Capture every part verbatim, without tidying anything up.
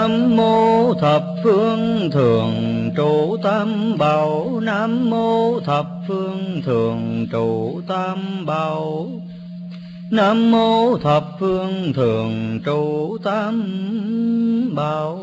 Nam mô thập phương thường trụ tam bảo. Nam mô thập phương thường trụ tam bảo. Nam mô thập phương thường trụ tam bảo.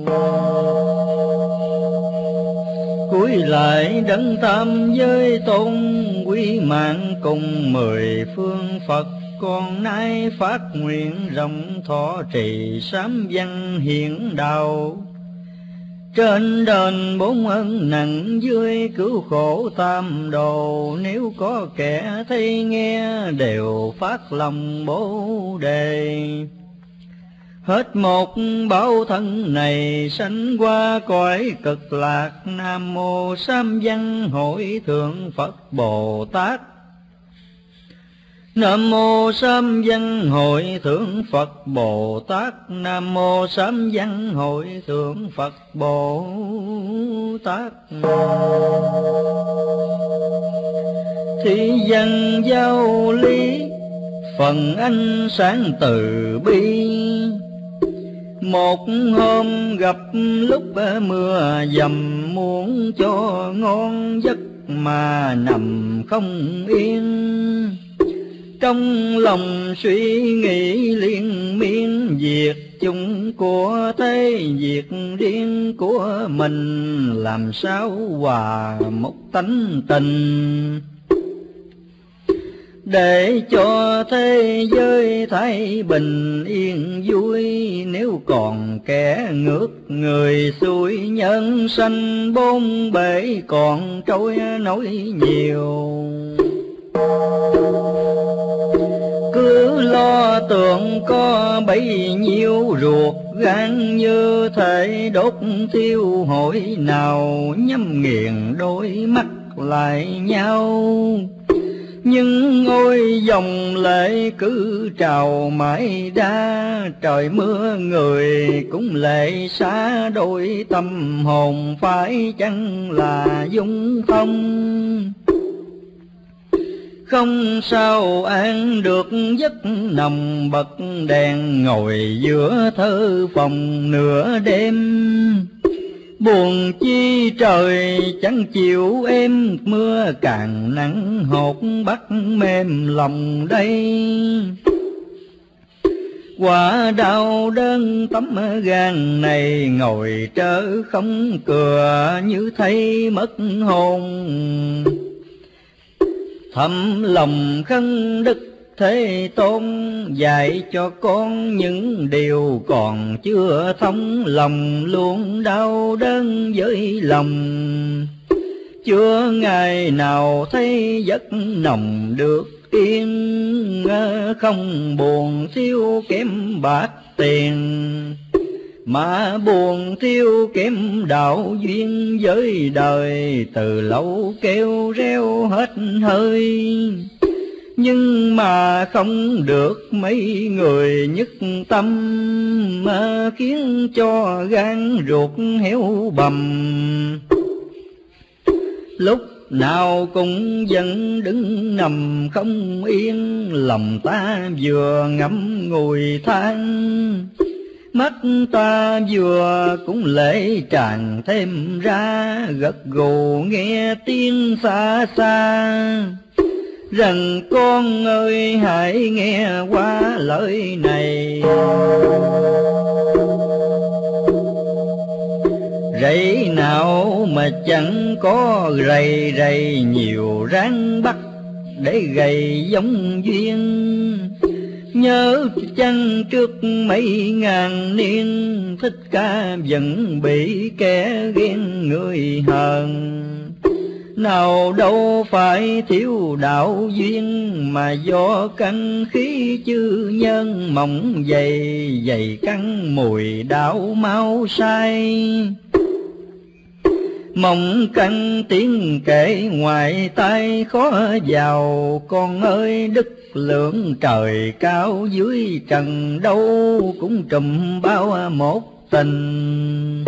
Cúi lại đấng tam giới tôn, quý mạng cùng mười phương Phật. Con nay phát nguyện rộng thọ trì sám văn hiển đạo. Trên đền bốn ân nặng, dưới cứu khổ tam đồ. Nếu có kẻ thấy nghe đều phát lòng Bồ Đề. Hết một báo thân này sanh qua cõi cực lạc. Nam mô Sám Văn Hội Thượng Phật Bồ Tát. Nam mô Sám Văn Hội Thượng Phật Bồ Tát. Nam mô Sám Văn Hội Thượng Phật Bồ Tát. Thị dân giao lý, phần ánh sáng từ bi. Một hôm gặp lúc mưa dầm, muốn cho ngon giấc mà nằm không yên. Trong lòng suy nghĩ liên miên, việc chung của thế việc riêng của mình, làm sao hòa một tánh tình. Để cho thế giới thái bình yên vui, nếu còn kẻ ngược người xuôi, nhân sanh bốn bể còn trôi nổi nhiều. Cứ lo tưởng có bấy nhiêu ruột gan, như thể đốt thiêu hội nào, nhắm nghiền đôi mắt lại nhau. Nhưng ôi dòng lệ cứ trào mãi đa, trời mưa người cũng lệ xa đôi, tâm hồn phải chăng là dung phong. Không sao an được giấc nằm bật đèn, ngồi giữa thơ phòng nửa đêm. Buồn chi trời chẳng chịu êm, mưa càng nắng hột bắt mềm lòng đây. Quả đau đơn tấm gan này, ngồi trơ không cửa như thấy mất hồn. Thầm lòng khấn Đức Thế Tôn, dạy cho con những điều còn chưa thông, lòng luôn đau đớn với lòng. Chưa ngày nào thấy giấc nồng được yên, không buồn thiếu kém bạc tiền, mà buồn thiếu kém đạo duyên với đời. Từ lâu kêu reo hết hơi, nhưng mà không được mấy người nhất tâm, mà khiến cho gan ruột héo bầm. Lúc nào cũng vẫn đứng nằm không yên, lòng ta vừa ngẫm ngùi than. Mắt ta vừa cũng lệ tràn thêm ra, gật gù nghe tiếng xa xa. Rằng con ơi hãy nghe qua lời này. Rẫy nào mà chẳng có rầy rầy, nhiều ráng bắt để gầy giống duyên. Nhớ chăng trước mấy ngàn niên, Thích Ca vẫn bị kẻ ghen người hờn. Nào đâu phải thiếu đạo duyên, mà do căn khí chư nhân mỏng dày, dày căng mùi đạo mau sai. Mộng căng tiếng kể ngoài tai khó vào, con ơi đức lượng trời cao dưới trần đâu cũng trùm bao một tình.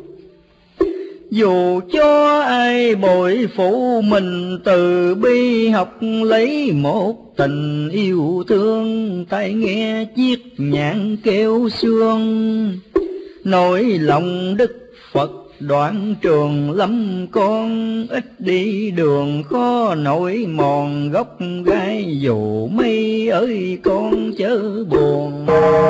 Dù cho ai bội phụ mình từ bi, học lấy một tình yêu thương, tai nghe chiếc nhạn kêu sương. nỗi lòng Đức Phật đoạn trường lâm con, ít đi đường khó nổi mòn gốc gai, dù mây ơi con chớ buồn.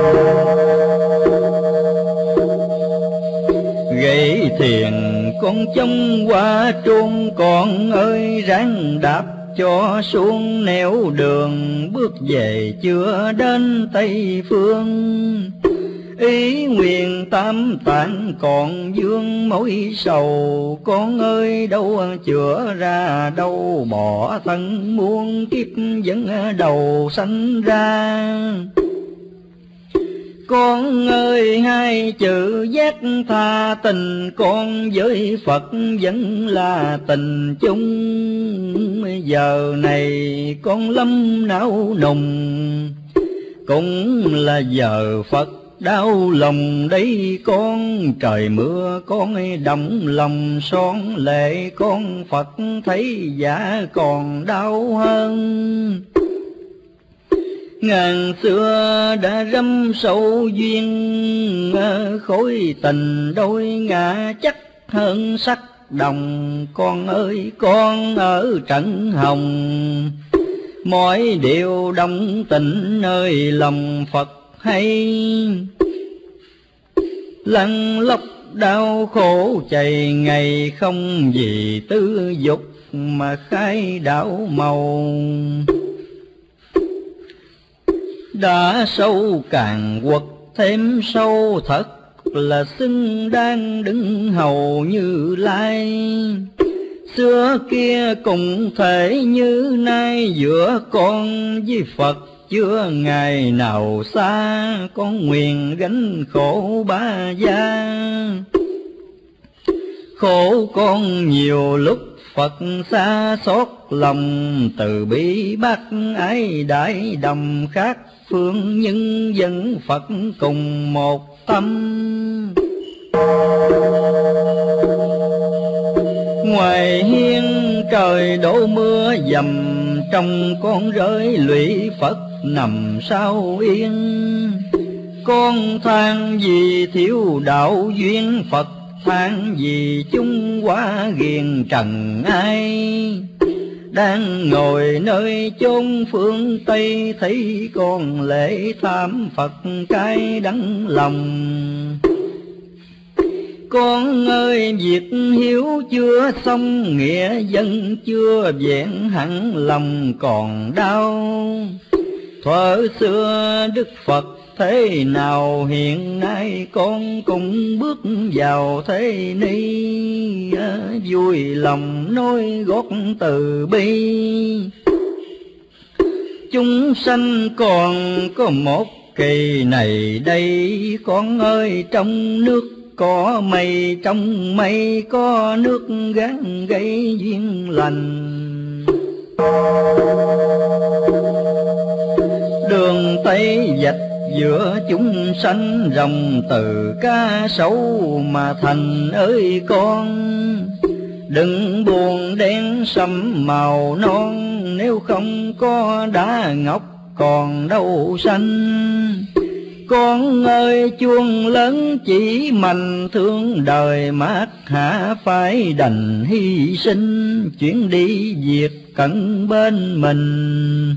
Gậy thiền con trông qua truông, con ơi ráng đạp cho xuống nẻo đường, bước về chưa đến Tây Phương. Ý nguyện tam tạng còn vương mối sầu, con ơi đâu chữa ra, đâu bỏ thân muôn kiếp vẫn đầu sanh ra. Con ơi hai chữ giác tha tình, con với Phật vẫn là tình chung. Giờ này con lâm não nùng, cũng là giờ Phật đau lòng đấy con. Trời mưa con động lòng son lệ, con Phật thấy dạ còn đau hơn. Ngàn xưa đã râm sâu duyên, khối tình đôi ngã chắc hơn sắc đồng. Con ơi con ở trận hồng, mọi điều đồng tình nơi lòng Phật hay. Lăn lóc đau khổ chày ngày, không vì tư dục mà khai đảo màu. Đã sâu càng quật thêm sâu, thật là xứng đang đứng hầu Như Lai. Xưa kia cùng thể như nay, giữa con với Phật chưa ngày nào xa. Con nguyện gánh khổ ba gia, khổ con nhiều lúc Phật xa xót lòng. Từ bi bác ái đại đồng khác phương, nhưng vẫn Phật cùng một tâm. Ngoài hiên trời đổ mưa dầm, trong con rơi lụy Phật nằm sao yên. Con than vì thiếu đạo duyên, Phật than vì chúng quá ghiền trần ai. Đang ngồi nơi chốn phương Tây, thấy con lễ tham Phật cái đắng lòng. Con ơi việc hiếu chưa xong, nghĩa dân chưa vẹn hẳn lòng còn đau. Thuở xưa Đức Phật thế nào, hiện nay con cũng bước vào thế ni. Vui lòng nói gót từ bi, chúng sanh còn có một kỳ này đây. Con ơi trong nước có mây, trong mây có nước, gán gây duyên lành. Đường Tây dạch giữa chúng sanh, dòng từ ca sấu mà thành ơi con. Đừng buồn đen sẫm màu non, nếu không có đá ngọc còn đâu xanh. Con ơi chuông lớn chỉ mạnh thương đời, mát hạ phải đành hy sinh. Chuyến đi việc cận bên mình,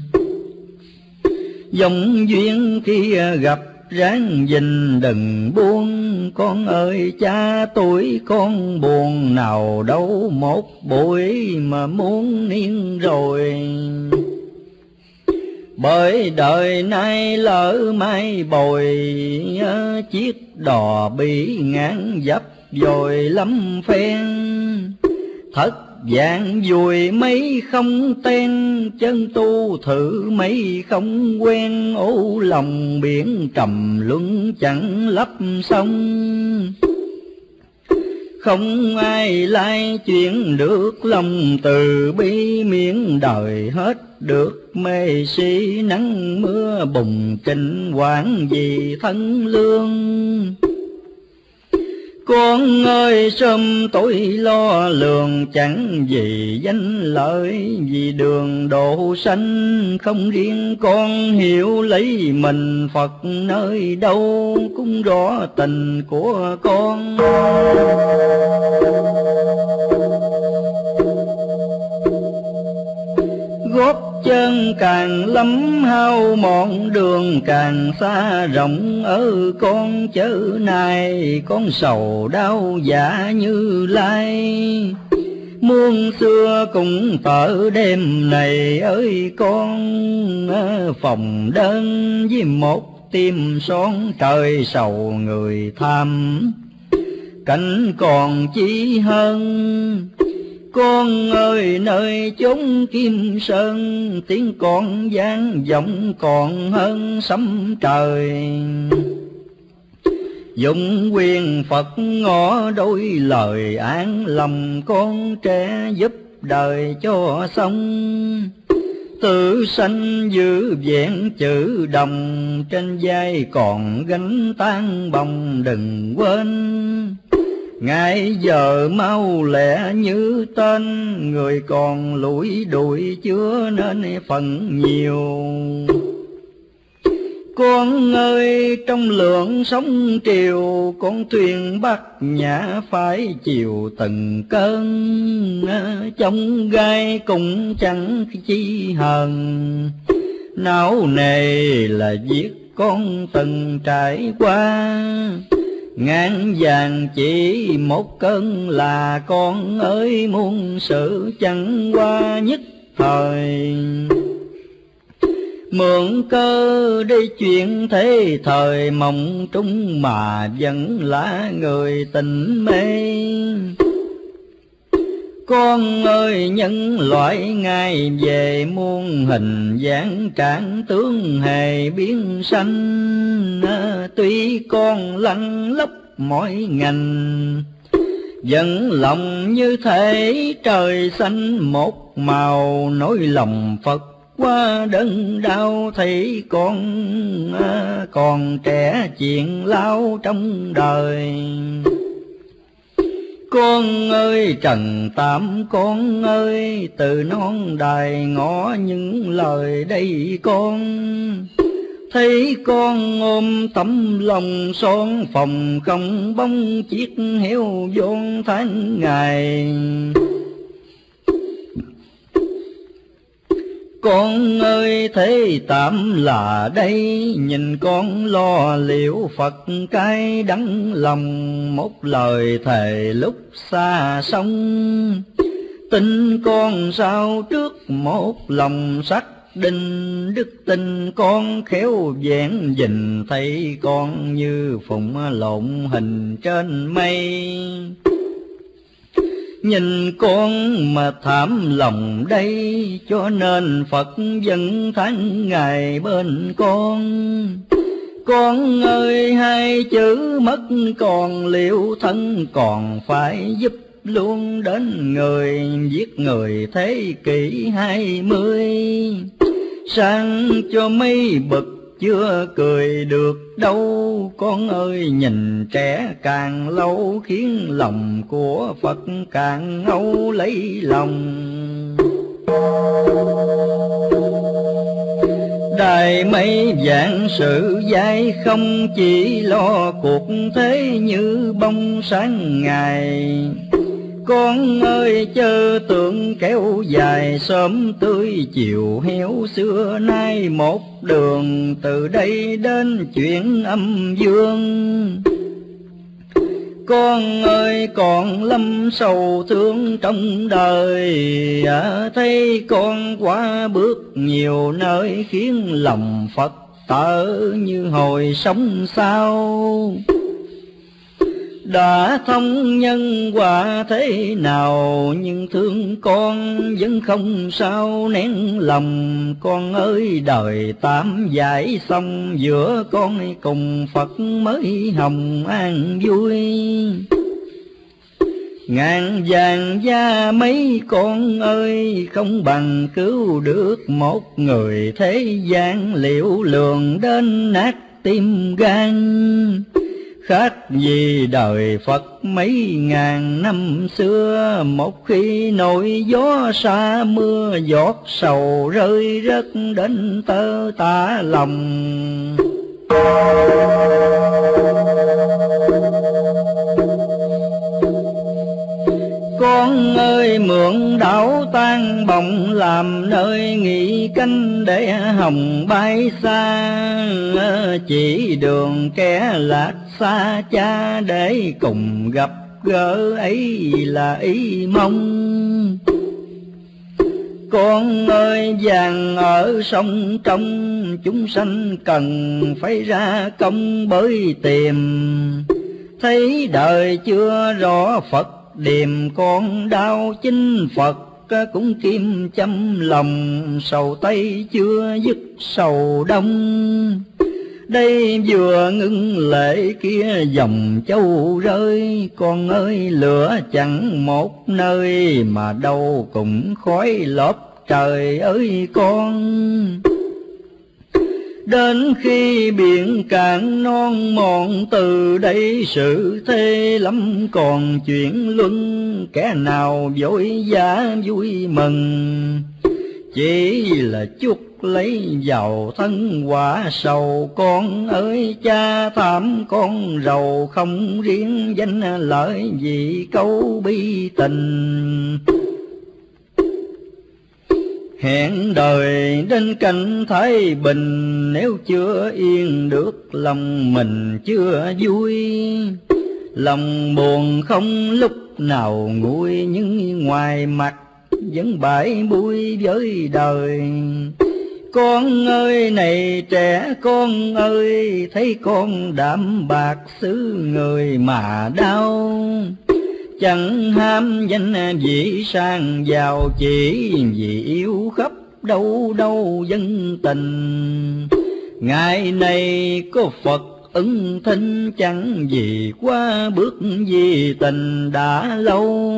dòng duyên kia gặp ráng gìn đừng buông. Con ơi cha tuổi con buồn, nào đâu một buổi mà muốn niên rồi. Bởi đời nay lỡ mai bồi, chiếc đò bị ngán dấp rồi lắm phen. Thất dạng dùi mấy không ten, chân tu thử mấy không quen. Ố lòng biển trầm luân chẳng lấp xong, không ai lai chuyện được lòng từ bi. Miễn đời hết được mê si, nắng mưa bùng kinh quản vì thân lương. Con ơi sớm tối lo lường, chẳng vì danh lợi vì đường độ sanh. Không riêng con hiểu lấy mình Phật nơi đâu, cũng rõ tình của con. Gót chân càng lắm hao mòn, đường càng xa rộng ở con chớ này. Con sầu đau dạ Như Lai, muôn xưa cũng tở đêm này ơi con. Phòng đơn với một tim son, trời sầu người tham cảnh còn chi hơn. Con ơi nơi chốn Kim Sơn, tiếng con vang vọng còn hơn sấm trời. Dụng quyền Phật ngõ đôi lời an lòng, con trẻ giúp đời cho xong. Tự sanh giữ vẹn chữ đồng, trên vai còn gánh tan bồng đừng quên. Ngày giờ mau lẹ như tên, người còn lủi đuổi chưa nên phần nhiều. Con ơi trong lượng sóng triều, con thuyền Bát Nhã phải chịu từng cơn. Trong gai cũng chẳng chi hờn, não nề là việc con từng trải qua. Ngàn vàng chỉ một cơn là con ơi, muôn sự chẳng qua nhất thời. Mượn cơ để chuyện thế thời, mộng trung mà vẫn là người tình mê. Con ơi nhân loại ngày về, muôn hình dáng trạng tướng hề biến sanh. Tuy con lăn lóc mỗi ngành, vẫn lòng như thể trời xanh một màu. nỗi lòng Phật qua đớn đau, thấy con còn trẻ chuyện lao trong đời. Con ơi trần tam con ơi, từ non đài ngõ những lời đây con. Thấy con ôm tấm lòng son, phòng không bóng chiếc heo vốn tháng ngày. Con ơi thế tạm là đây, nhìn con lo liệu Phật cái đắng lòng. Một lời thề lúc xa sông, tin con sao trước một lòng sắc đinh. Đức tin con khéo vẹn dình, thấy con như phụng lộn hình trên mây. Nhìn con mà thảm lòng đây, cho nên Phật vẫn tháng ngày bên con. Con ơi hai chữ mất còn, liệu thân còn phải giúp luôn đến người. Giết người thế kỷ hai mươi, sang cho mấy bậc chưa cười được đâu. Con ơi nhìn trẻ càng lâu, khiến lòng của Phật càng âu lấy lòng. Đài mấy vạn sự dai, không chỉ lo cuộc thế như bông sáng ngày. Con ơi chớ tưởng kéo dài, sớm tươi chiều héo xưa nay một đường. Từ đây đến chuyện âm dương, con ơi còn lâm sầu thương trong đời. À, thấy con quá bước nhiều nơi, khiến lòng Phật tở như hồi sống sao. Đã thông nhân quả thế nào, nhưng thương con vẫn không sao nén lòng. Con ơi đời tạm giải xong, giữa con cùng Phật mới hồng an vui. Ngàn vàng gia mấy con ơi, không bằng cứu được một người thế gian. Liệu lường đến nát tim gan, khác gì đời Phật mấy ngàn năm xưa. Một khi nổi gió xa mưa, giọt sầu rơi rớt đến tơ tả lòng. Con ơi mượn đảo tan bồng, làm nơi nghỉ canh để hồng bay xa. Chỉ đường kẻ lạc xa cha, để cùng gặp gỡ ấy là ý mong. Con ơi vàng ở sông trong, chúng sanh cần phải ra công bới tìm. Thấy đời chưa rõ Phật điềm, con đau chính Phật cũng kim châm lòng. Sầu Tây chưa dứt sầu Đông, đây vừa ngưng lệ kia dòng châu rơi. Con ơi lửa chẳng một nơi, mà đâu cũng khói lốp trời ơi con. Đến khi biển cạn non mòn, từ đây sự thế lắm còn chuyện luân. Kẻ nào vội vã vui mừng, chỉ là chút lấy vào thân quả sầu. Con ơi cha thảm con rầu, không riêng danh lợi vì câu bi tình. Hẹn đời đến cảnh thái bình, nếu chưa yên được lòng mình chưa vui. Lòng buồn không lúc nào nguôi, nhưng ngoài mặt vẫn bãi bui với đời. Con ơi này trẻ con ơi, thấy con đạm bạc xứ người mà đau. Chẳng ham danh vị sang giàu, chỉ vì yêu khắp đâu đâu dân tình. Ngày nay có Phật ứng thinh, chẳng vì qua bước vì tình đã lâu.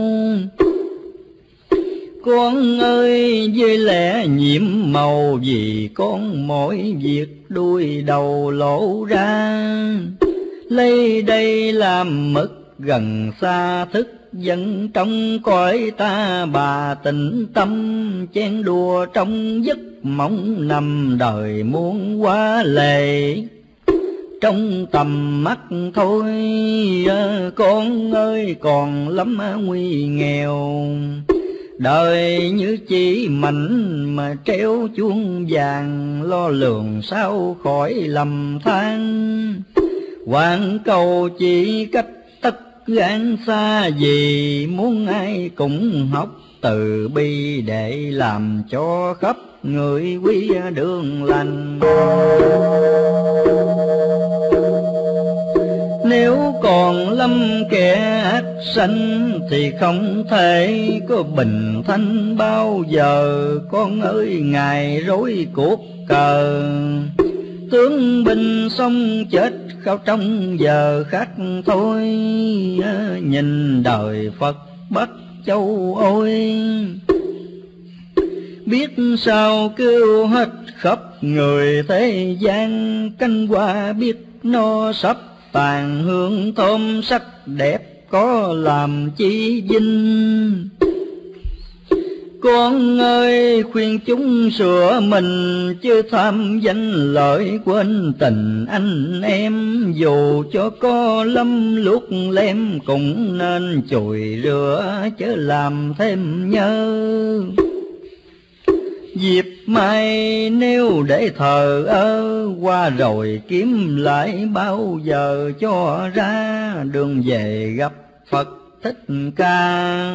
Con ơi với lẽ nhiễm màu, vì con mỗi việc đuôi đầu lộ ra. Lấy đây làm mực gần xa, thức dân trong cõi ta bà tĩnh tâm. Chen đùa trong giấc mộng, nằm đời muôn quá lệ trong tầm mắt thôi. Con ơi còn lắm nguy nghèo, đời như chỉ mảnh mà treo chuông vàng. Lo lường sao khỏi lầm than, hoàn cầu chỉ cách tất gan xa. Vì muốn ai cũng học từ bi, để làm cho khắp người quy đường lành. Nếu còn lâm kẻ ác sanh, thì không thể có bình thanh bao giờ. Con ơi ngài rối cuộc cờ, tướng binh xong chết khao trong giờ khắc thôi. Nhìn đời Phật Bắc Châu ôi, biết sao kêu hết khắp người thế gian. Canh hoa biết no sắp tàn, hương thơm sắc đẹp có làm chi vinh. Con ơi khuyên chúng sửa mình, chứ tham danh lợi quên tình anh em. Dù cho có lâm luốc lem, cũng nên chùi rửa chớ làm thêm nhớ. Dịp mai nếu để thờ ơ, qua rồi kiếm lại bao giờ cho ra. Đường về gặp Phật Thích Ca,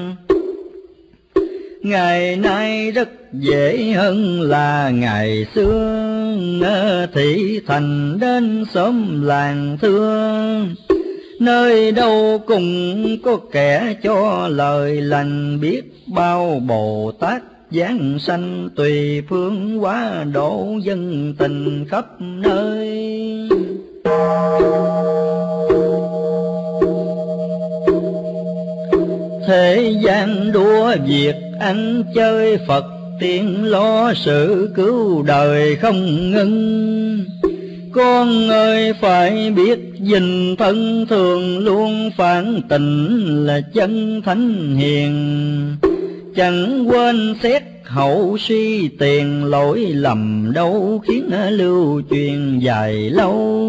ngày nay rất dễ hơn là ngày xưa. Thị thành đến xóm làng thưa, nơi đâu cũng có kẻ cho lời lành. Biết bao Bồ Tát giáng sanh, tùy phương hóa độ dân tình khắp nơi. Thế gian đua việc ăn chơi, Phật tiên lo sự cứu đời không ngưng. Con ơi phải biết gìn thân thường luôn phản tình là chân thánh hiền. Chẳng quên xét hậu suy tiền lỗi lầm đâu khiến lưu truyền dài lâu.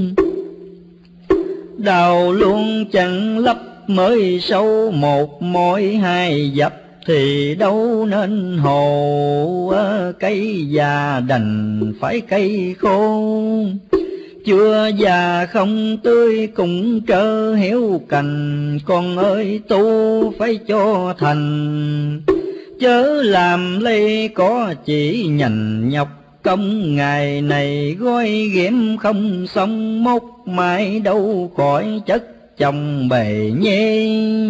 Đào luôn chẳng lấp mới sâu một mối hai dập thì đâu nên hồ. Cây già đành phải cây khô, chưa già không tươi cũng trơ héo cành. Con ơi tu phải cho thành, chớ làm lây có chỉ nhành nhọc công. Ngày này gói ghém không xong mốc mãi đâu khỏi chất chồng bề nhê.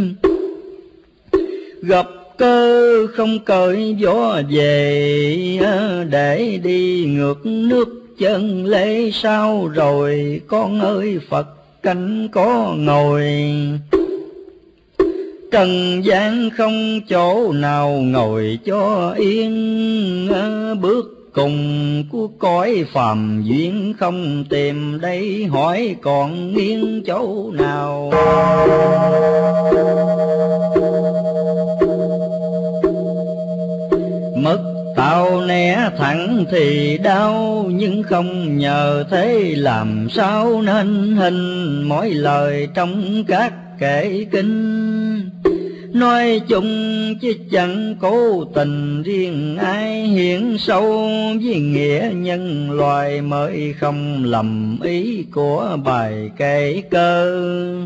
Gặp cơ không cởi gió về, để đi ngược nước chân lễ sao rồi. Con ơi Phật canh có ngồi, trần gian không chỗ nào ngồi cho yên. Bước cùng của cõi phàm duyên không tìm đây, hỏi còn nghiêng chỗ nào. Mất tao né thẳng thì đau, nhưng không nhờ thế làm sao nên hình. Mỗi lời trong các kệ kinh nói chung chứ chẳng cố tình riêng ai. Hiện sâu với nghĩa nhân loài mới không lầm ý của bài kệ cơ.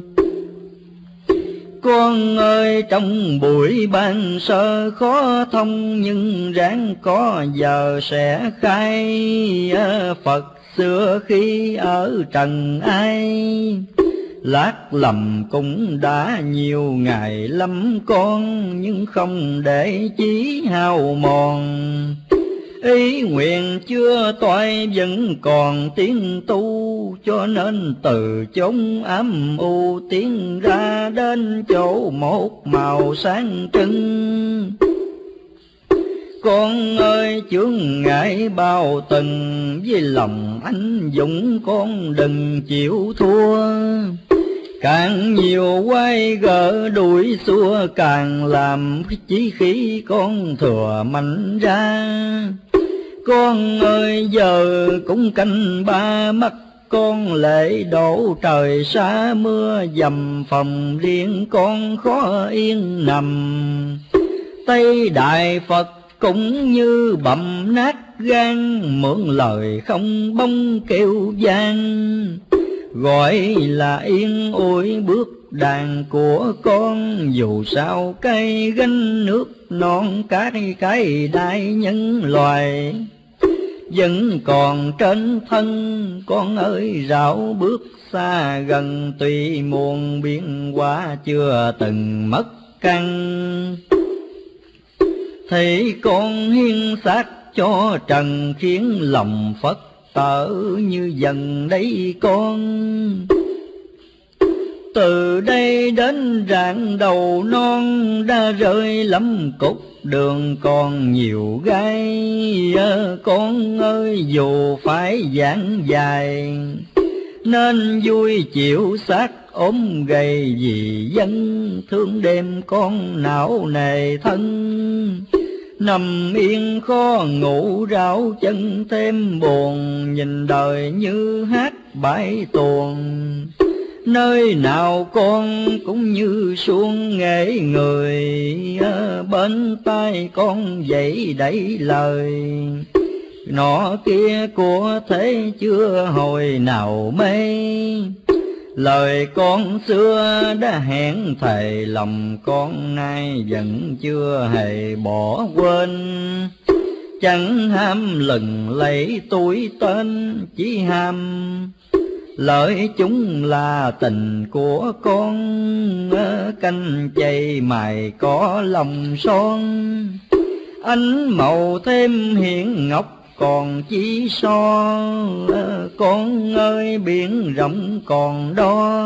Con ơi trong buổi ban sơ khó thông, nhưng ráng có giờ sẽ khai. Phật xưa khi ở trần ai lát lầm cũng đã nhiều ngày lắm con. Nhưng không để chí hao mòn, ý nguyện chưa toại vẫn còn tiến tu. Cho nên từ chốn ám u tiến ra đến chỗ một màu sáng trưng. Con ơi chướng ngại bao từng, với lòng anh dũng con đừng chịu thua. Càng nhiều quay gỡ đuổi xua, càng làm chí khí con thừa mạnh ra. Con ơi giờ cũng canh ba mắt, con lễ đổ trời xa mưa dầm. Phòng riêng con khó yên nằm, Tây Đại Phật cũng như bầm nát gan. Mượn lời không bông kêu gian, gọi là yên ôi bước đàn của con. Dù sao cây gánh nước non cái cái đại nhân loài vẫn còn trên thân. Con ơi rảo bước xa gần, tuy muôn biến hóa chưa từng mất căn. Thì con hiến xác cho trần, khiến lòng Phật tở như dần đấy con. Từ đây đến rạng đầu non, đã rơi lắm cục đường còn nhiều gai. Con ơi dù phải giảng dài, nên vui chịu xác ốm gầy vì dân. Thương đêm con não nề thân, nằm yên khó ngủ ráo chân thêm buồn. Nhìn đời như hát bãi tuồng, nơi nào con cũng như suông nghệ người. Bên tai con dậy đẩy lời, nọ kia của thế chưa hồi nào mê. Lời con xưa đã hẹn thề, lòng con nay vẫn chưa hề bỏ quên. Chẳng ham lừng lấy tuổi tên, chỉ ham lợi chúng là tình của con. Canh chay mày có lòng son, ánh màu thêm hiện ngọc còn chỉ so. Con ơi biển rộng còn đo,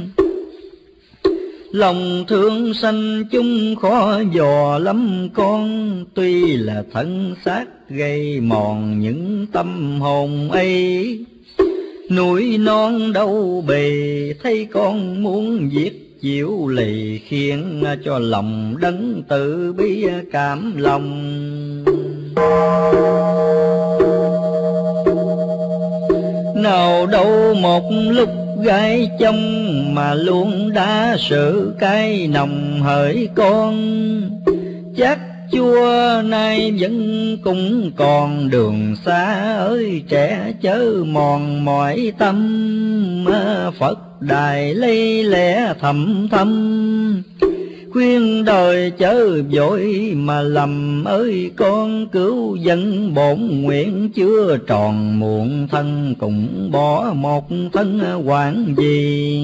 lòng thương sanh chung khó dò lắm con. Tuy là thân xác gây mòn những tâm hồn ấy, núi non đâu bề, thấy con muốn giết chịu lì, khiến cho lòng đấng tự bi cảm lòng. Nào đâu một lúc gái chồng, mà luôn đã sự cay nồng hỡi con. Chắc Chúa nay vẫn cũng còn đường xa ơi trẻ, chớ mòn mỏi tâm. Phật đài lấy lẽ thầm thầm, khuyên đời chớ vội mà lầm ơi con. Cứu dân bổn nguyện chưa tròn, muộn thân cũng bỏ một thân quản gì.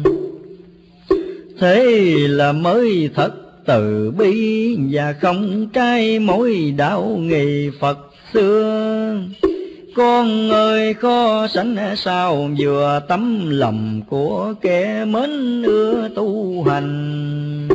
Thế là mới thật từ bi, và không trái mối đạo nghị Phật xưa. Con ơi khó sánh sao, vừa tấm lòng của kẻ mến ưa tu hành.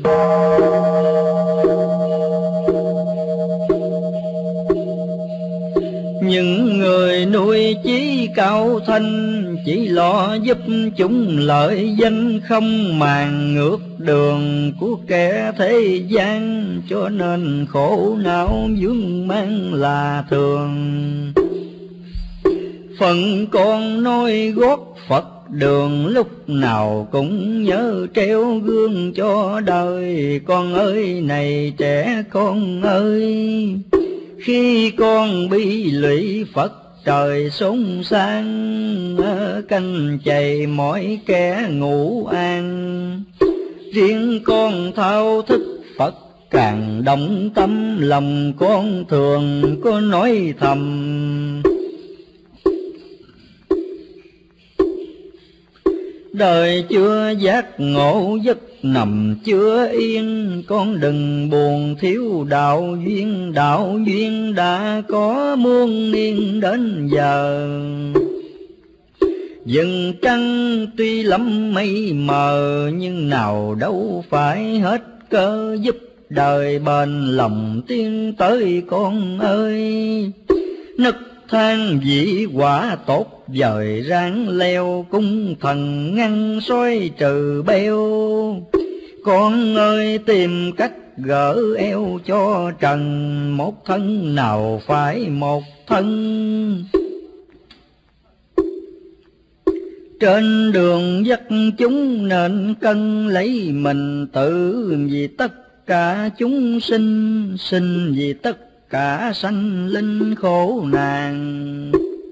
Những người nuôi chí cao thanh, chỉ lo giúp chúng lợi danh, không màng ngược đường của kẻ thế gian. Cho nên khổ não vướng mang là thường. Phận con nói gót Phật đường, lúc nào cũng nhớ treo gương cho đời. Con ơi này trẻ con ơi, khi con bi lụy Phật trời xốn sang. Canh chày mỗi kẻ ngủ an, riêng con thao thức Phật càng động tâm. Lòng con thường có nói thầm, đời chưa giác ngộ giấc nằm chưa yên. Con đừng buồn thiếu đạo duyên, đạo duyên đã có muôn niên đến giờ. Dừng trăng tuy lắm mây mờ, nhưng nào đâu phải hết cơ giúp đời bền lòng tiến tới con ơi. Nức than dĩ quả tốt dời ráng leo, cung thần ngăn soi trừ beo. Con ơi tìm cách gỡ eo cho trần, một thân nào phải một thân. Trên đường dắt chúng nên cân lấy mình tự, vì tất cả chúng sinh, sinh vì tất cả sanh linh khổ nạn.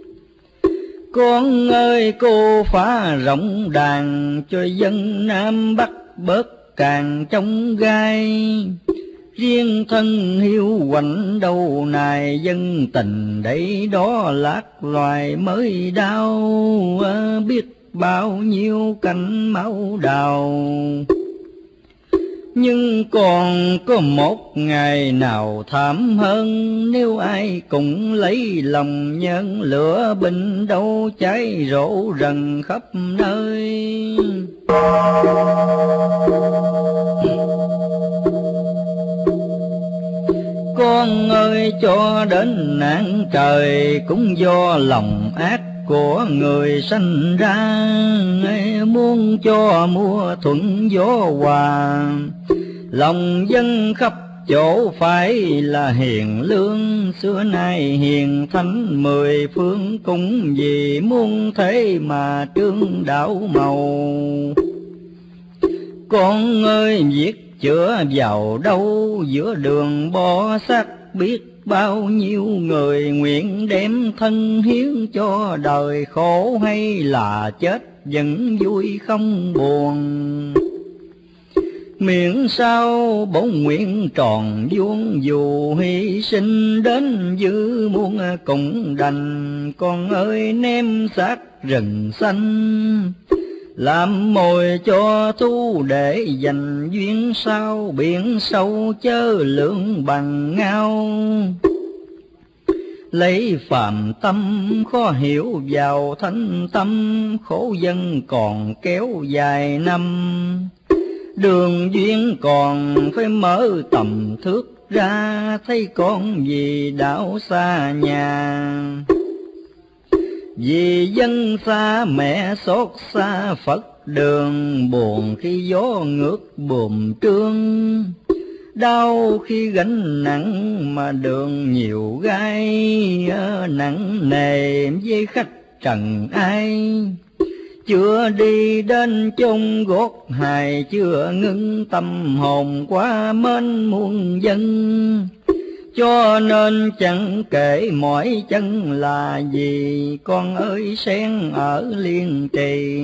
Con ơi cô phá rộng đàn, cho dân Nam Bắc bớt càng trong gai. Riêng thân hiu quạnh đâu nài, dân tình đấy đó lạc loài mới đau. Biết bao nhiêu cành máu đào, nhưng còn có một ngày nào thảm hơn. Nếu ai cũng lấy lòng nhân, lửa binh đâu cháy rộ rần khắp nơi. Con ơi cho đến nạn trời, cũng do lòng ác của người sanh ra. Muốn cho mưa thuận gió hòa, lòng dân khắp chỗ phải là hiền lương. Xưa nay hiền thánh mười phương, cũng vì muôn thế mà trương đạo màu. Con ơi viết chữa vào đâu, giữa đường bo xác biết bao nhiêu người. Nguyện đem thân hiến cho đời, khổ hay là chết vẫn vui không buồn. Miễn sao bổn nguyện tròn vuông, dù hy sinh đến dư muôn cũng đành. Con ơi ném xác rừng xanh, làm mồi cho thu để dành duyên sao. Biển sâu chớ lượng bằng ngao, lấy phàm tâm khó hiểu vào thánh tâm. Khổ dân còn kéo dài năm, đường duyên còn phải mở tầm thước ra. Thấy con vì đảo xa nhà, Vì dân xa mẹ xót xa Phật đường, buồn khi gió ngược buồm trương. Đau khi gánh nặng mà đường nhiều gai, nặng nề với khách trần ai. Chưa đi đến chốn gót hài, chưa ngưng tâm hồn qua mến muôn dân. Cho nên chẳng kể mỏi chân là gì, con ơi sen ở Liên Trì.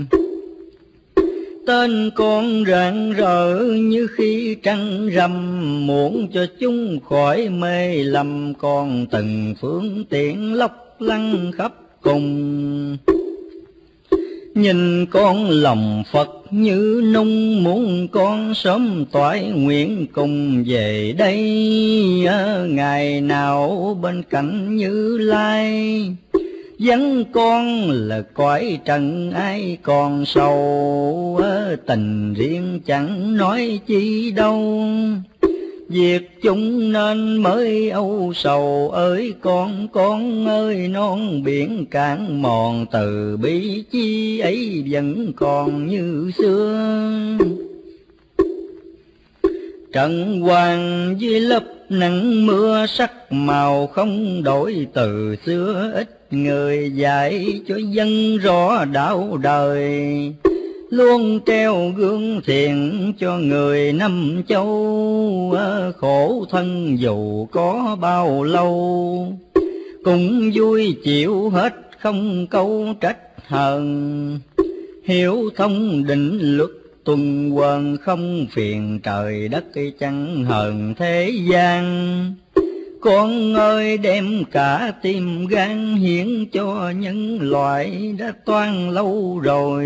Tên con rạng rỡ như khi trăng rằm, muốn cho chúng khỏi mê lầm. Còn từng phương tiện lóc lăng khắp cùng, nhìn con lòng Phật như nung. Muốn con sớm toại nguyện cùng về đây, ngày nào bên cạnh Như Lai. Vắng con là cõi trần ai còn sầu, tình riêng chẳng nói chi đâu. Việc chúng nên mới âu sầu, ơi con con ơi non biển cạn mòn. Từ bi chi ấy vẫn còn như xưa, trận hoàng với lớp nắng mưa. Sắc màu không đổi từ xưa, ít người dạy cho dân rõ đạo đời. Luôn treo gương thiện cho người năm châu, khổ thân dù có bao lâu. Cũng vui chịu hết không câu trách hờn, hiểu thông định luật tuần hoàn. Không phiền trời đất chẳng hờn thế gian. Con ơi đem cả tim gan hiến cho nhân loại đã toan lâu rồi.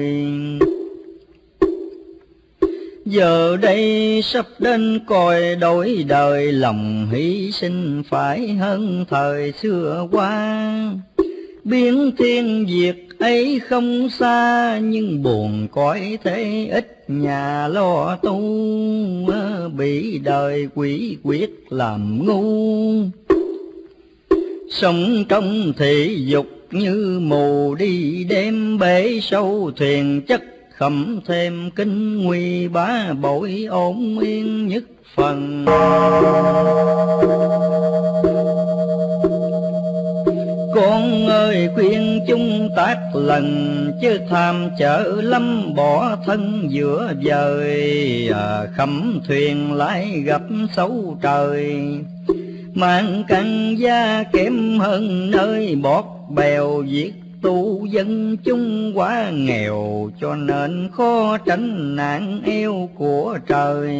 Giờ đây sắp đến còi đổi đời, lòng hy sinh phải hơn thời xưa qua. Biến thiên diệt ấy không xa, nhưng buồn cõi thế ít nhà lo tu. Bị đời quỷ quyết làm ngu, sống trong thị dục như mù đi đêm. Bể sâu thuyền chất khẩm thêm kinh nguy, bá bội ổn yên nhất phần. Con ơi khuyên chúng tác lần, chứ tham chở lắm bỏ thân giữa vời. À, khẩm thuyền lại gặp xấu trời, mang căn gia kém hơn nơi bọt bèo. Việc tu dân chúng quá nghèo, cho nên khó tránh nạn eo của trời.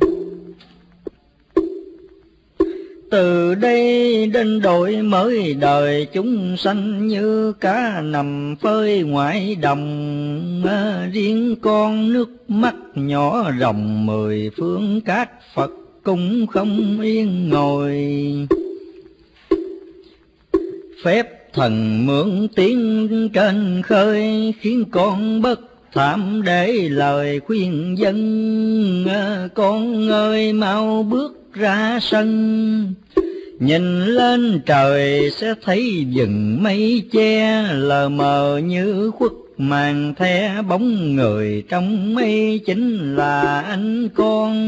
Từ đây đến đổi mới đời, chúng sanh như cá nằm phơi ngoại đồng. Riêng con nước mắt nhỏ ròng mười phương cát Phật cũng không yên ngồi. Phép thần mượn tiếng trên khơi, khiến con bất thảm để lời khuyên dân. Con ơi mau bước ra sân, nhìn lên trời sẽ thấy vầng mây che. Lờ mờ như khuất màn the, bóng người trong mây chính là anh con.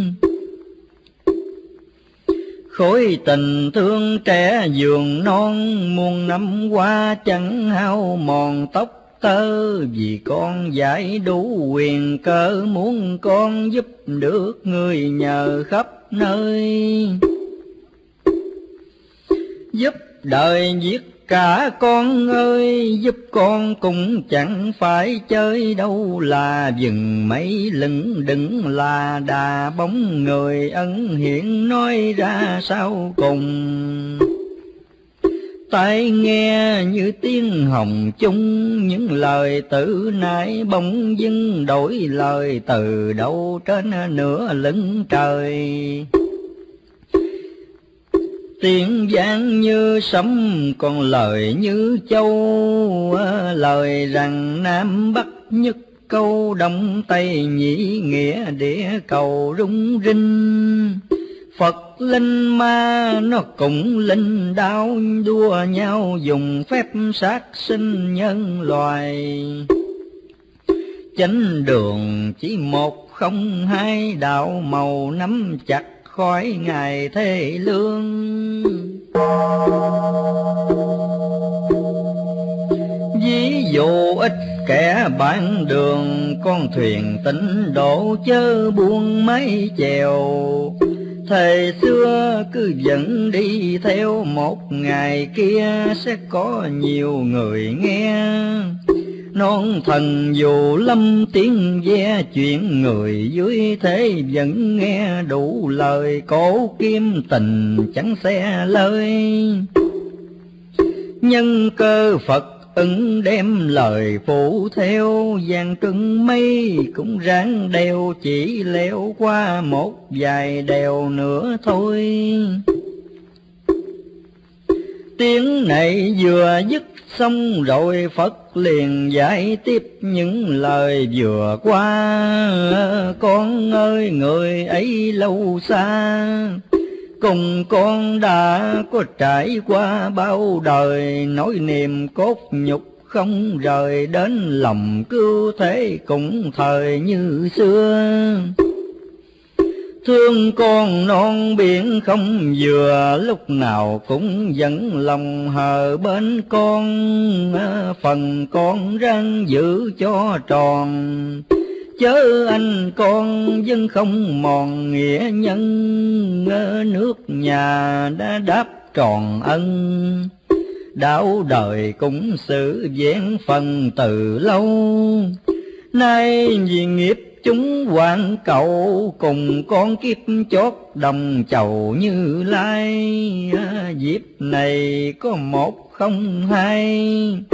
Khối tình thương trẻ giường non, muôn năm qua chẳng hao mòn tóc tơ. Vì con giải đủ quyền cơ, muốn con giúp được người nhờ khắp nơi. Giúp đời viết cả con ơi, giúp con cũng chẳng phải chơi đâu. Là vừng mấy lưng đừng là đà, bóng người ân hiện nói ra sau cùng. Tai nghe như tiếng hồng chung, những lời tử nãy bỗng dưng đổi lời. Từ đâu trên nửa lưng trời, tiếng vang như sấm còn lời như châu. Lời rằng Nam Bắc nhất câu, Đông Tây nhĩ nghĩa địa cầu rung rinh. Phật linh ma nó cũng linh đao, đua nhau dùng phép sát sinh nhân loài. Chánh đường chỉ một không hai, đạo màu nắm chặt khói ngày thế lương. Ví dụ ít kẻ bạn đường, con thuyền tịnh độ chớ buông mái chèo. Thời xưa cứ dẫn đi theo, một ngày kia sẽ có nhiều người nghe. Non thần dù lâm tiếng ve, chuyện người dưới thế vẫn nghe đủ lời. Cổ kim tình chẳng xe lời, nhân cơ Phật ứng đem lời phụ theo. Giang trưng mây cũng ráng đeo, chỉ leo qua một vài đèo nữa thôi. Tiếng này vừa dứt xong rồi, Phật liền giải tiếp những lời vừa qua. Con ơi người ấy lâu xa, cùng con đã có trải qua bao đời. Nỗi niềm cốt nhục không rời, đến lòng cứu thế cũng thời như xưa. Thương con non biển không vừa, lúc nào cũng dẫn lòng hờ bên con. Phần con ráng giữ cho tròn, chớ anh con dân không mòn nghĩa nhân. Nước nhà đã đáp tròn ân, đạo đời cũng xử vẹn phần từ lâu. Nay vì nghiệp chúng hoạn cậu, cùng con kiếp chót đồng chầu Như Lai. Dịp này có một không hai,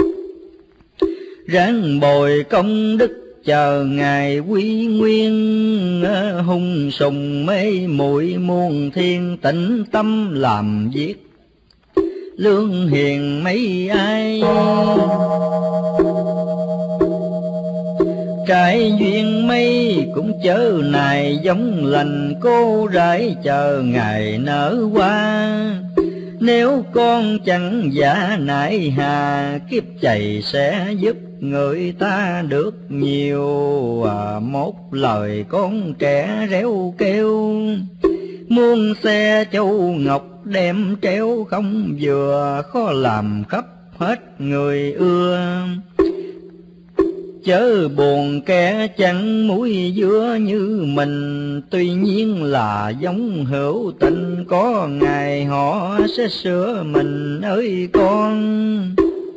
ráng bồi công đức chờ ngày quy nguyên. Hung sùng mê muội muôn thiên, tĩnh tâm làm việc lương hiền mấy ai. Trái duyên mây cũng chớ này giống lành, cô rải chờ ngày nở hoa. Nếu con chẳng giả nại hà, kiếp chày sẽ giúp người ta được nhiều. À, một lời con trẻ réo kêu, muôn xe châu ngọc đem treo không vừa. Khó làm khắp hết người ưa, chớ buồn kẻ chẳng muối dứa như mình. Tuy nhiên là giống hữu tình, có ngày họ sẽ sửa mình ơi con.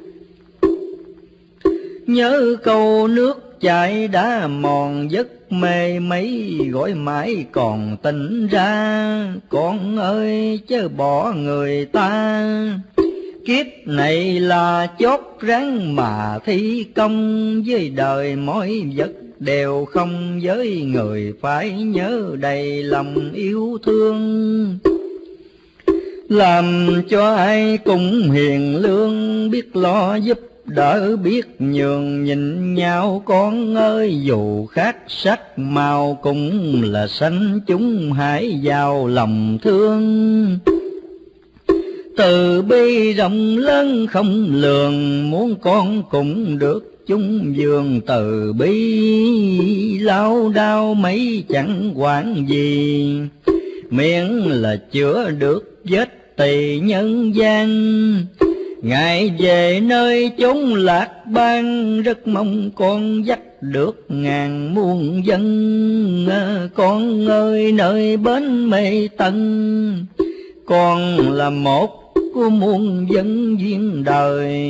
Nhớ câu nước chảy đã mòn, giấc mê mấy gọi mãi còn tỉnh ra. Con ơi chớ bỏ người ta, kiếp này là chót ráng mà thi công. Với đời mỗi vật đều không, với người phải nhớ đầy lòng yêu thương. Làm cho ai cũng hiền lương, biết lo giúp đỡ biết nhường nhìn nhau. Con ơi dù khác sắc màu, cũng là sanh chúng hãy vào lòng thương. Từ bi rộng lớn không lường, muốn con cũng được chung vườn từ bi. Lao đao mấy chẳng quản gì, miễn là chữa được vết tỳ nhân gian. Ngài về nơi chốn lạc bang, rất mong con dắt được ngàn muôn dân. Con ơi nơi bến Mê Tân, con là một của muôn dân duyên đời.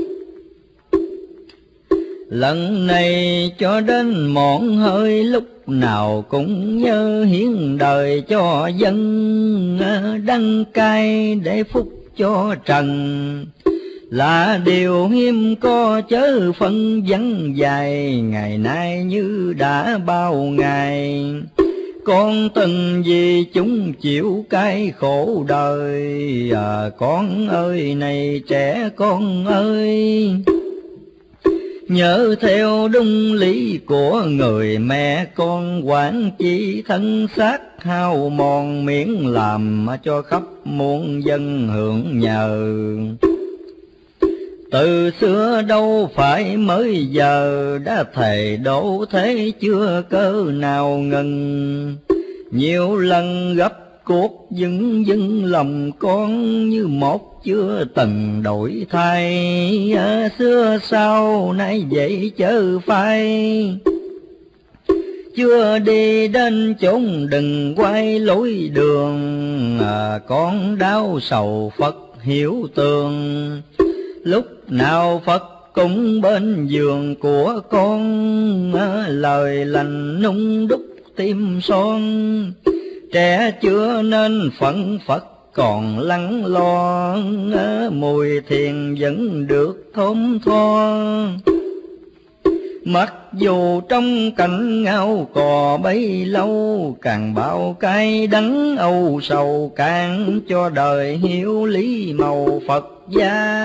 Lần này cho đến mòn hơi, lúc nào cũng nhớ hiến đời cho dân. Đăng cai để phúc cho trần, là điều hiếm có chớ phân vắng dài. Ngày nay như đã bao ngày, con từng vì chúng chịu cái khổ đời. À, con ơi này trẻ con ơi, nhớ theo đúng lý của người mẹ con, quản chi thân xác hao mòn, miễn làm cho khắp muôn dân hưởng nhờ. Từ xưa đâu phải mới giờ, đã thề đổ thế chưa cớ nào ngừng. Nhiều lần gấp cuộc dưng dưng lòng con, như một chưa từng đổi thay. À, xưa sau nay vậy chớ phai, chưa đi đến chốn đừng quay lối đường. À, con đau sầu Phật hiểu tường, lúc nào Phật cũng bên giường của con. À, lời lành nung đúc tim son, trẻ chưa nên phận Phật còn lắng lo. À, mùi thiền vẫn được thơm tho, mặc dù trong cảnh ngao cò bấy lâu. Càng bao cay đắng âu sầu, càng cho đời hiểu lý màu Phật gia.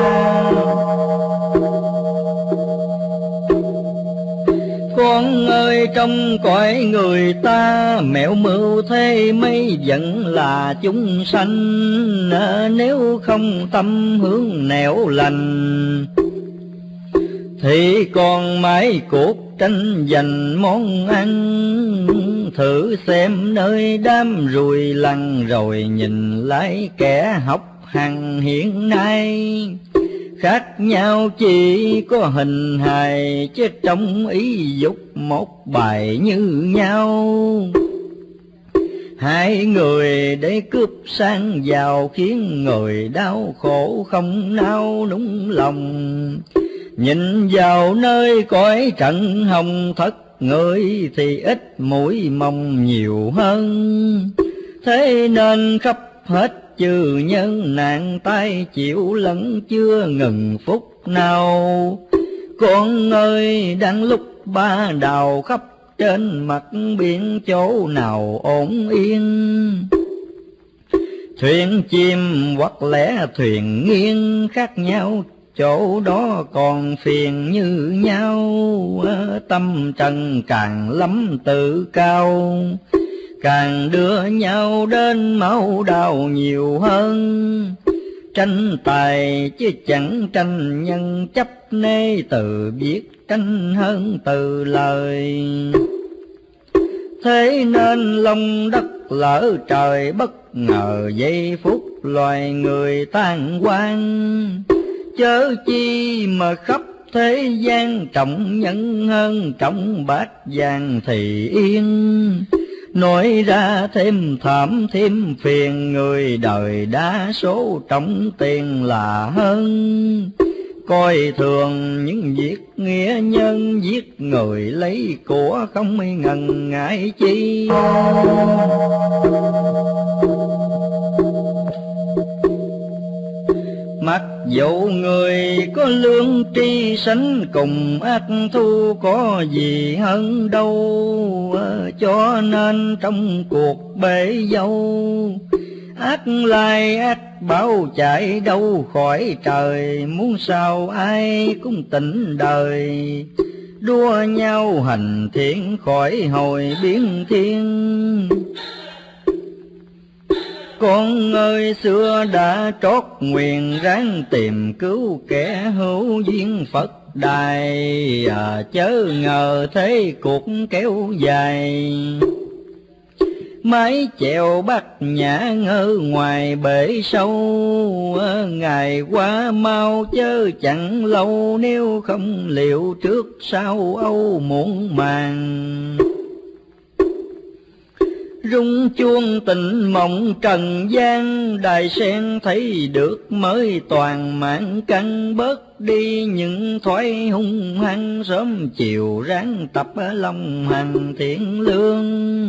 Con ơi trong cõi người ta, mẹo mưu thế mấy vẫn là chúng sanh. À, nếu không tâm hướng nẻo lành, thì còn mãi cuộc tranh giành món ăn. Thử xem nơi đám ruồi lằn, rồi nhìn lại kẻ học hàng hiện nay. Khác nhau chỉ có hình hài, chứ trong ý dục một bài như nhau. Hai người để cướp sang giàu, khiến người đau khổ không nao núng lòng. Nhìn vào nơi cõi trận hồng thất, người thì ít mũi mong nhiều hơn. Thế nên khắp hết chư nhân nạn tay chịu lẫn chưa ngừng phút nào. Con ơi đang lúc ba đào khắp trên mặt biển, chỗ nào ổn yên. Thuyền chim hoặc lẽ thuyền nghiêng, khác nhau chỗ đó còn phiền như nhau. Tâm trần càng lắm tự cao, càng đưa nhau đến máu đau nhiều hơn. Tranh tài chứ chẳng tranh nhân chấp, nê từ biết tranh hơn từ lời. Thế nên lòng đất lỡ trời, bất ngờ giây phút loài người tan quang. Chớ chi mà khắp thế gian, trọng nhân hơn trọng bát vàng thì yên. Nói ra thêm thảm thêm phiền, người đời đa số trọng tiền là hơn. Coi thường những việc nghĩa nhân, giết người lấy của không ngần ngại chi. Mặc dù người có lương tri sánh, cùng ác thu có gì hơn đâu. Cho nên trong cuộc bể dâu, ác lai ác báo chạy đâu khỏi trời. Muốn sao ai cũng tỉnh đời, đua nhau hành thiện khỏi hồi biến thiên. Con ơi xưa đã trót nguyện, ráng tìm cứu kẻ hữu duyên Phật đài. À, chớ ngờ thế cuộc kéo dài, mái chèo bắt nhã ngơ ngoài bể sâu. À, ngày qua mau chớ chẳng lâu, nếu không liệu trước sau âu muộn màng. Rung chuông tình mộng trần gian, đài sen thấy được mới toàn mạng căn. Bớt đi những thói hung hăng, sớm chiều ráng tập lòng hành thiện lương.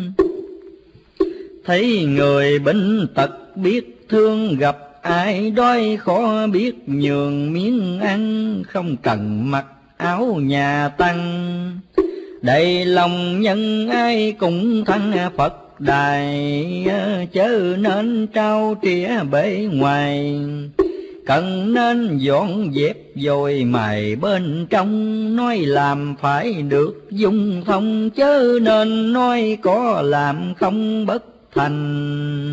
Thấy người bệnh tật biết thương, gặp ai đói khó biết nhường miếng ăn. Không cần mặc áo nhà tăng, đầy lòng nhân ai cũng thăng Phật đài. Chớ nên trao trĩa bể ngoài, cần nên dọn dẹp rồi mài bên trong, nói làm phải được dung thông, chớ nên nói có làm không bất thành.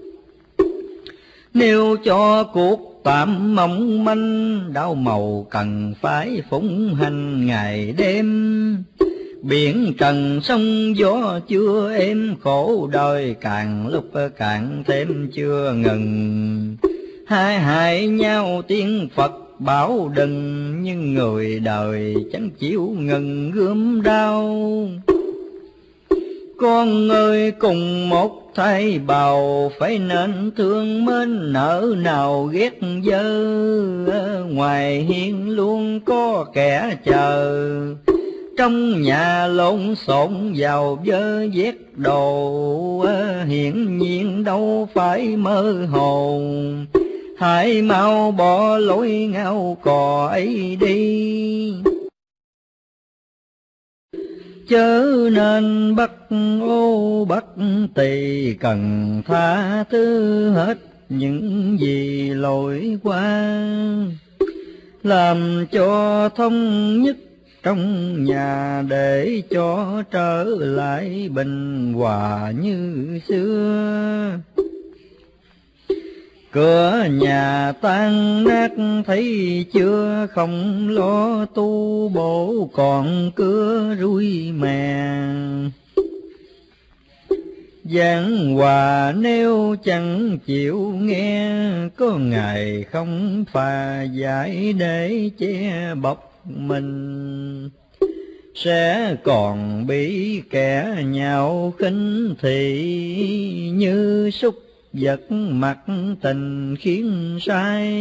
Nếu cho cuộc tạm mong manh, đau màu cần phải phụng hành ngày đêm. Biển trần sông gió chưa êm, khổ đời càng lúc càng thêm chưa ngừng. Hai hại nhau tiếng Phật bảo đừng, nhưng người đời chẳng chịu ngừng gươm đau. Con ơi cùng một thay bào, phải nên thương mến nỡ nào ghét dơ. Ngoài hiên luôn có kẻ chờ, trong nhà lộn xộn vào vơ vét đồ. Hiển nhiên đâu phải mơ hồ, hãy mau bỏ lối ngao cò ấy đi. Chớ nên bắt ô bắt tỳ, cần tha thứ hết những gì lỗi qua. Làm cho thống nhất trong nhà, để cho trở lại bình hòa như xưa. Cửa nhà tan nát thấy chưa, không lo tu bổ còn cưa rui mè. Giảng hòa nếu chẳng chịu nghe, có ngày không phà giải để che bọc mình. Sẽ còn bị kẻ nhạo khinh thị, như súc vật mặt tình khiến sai.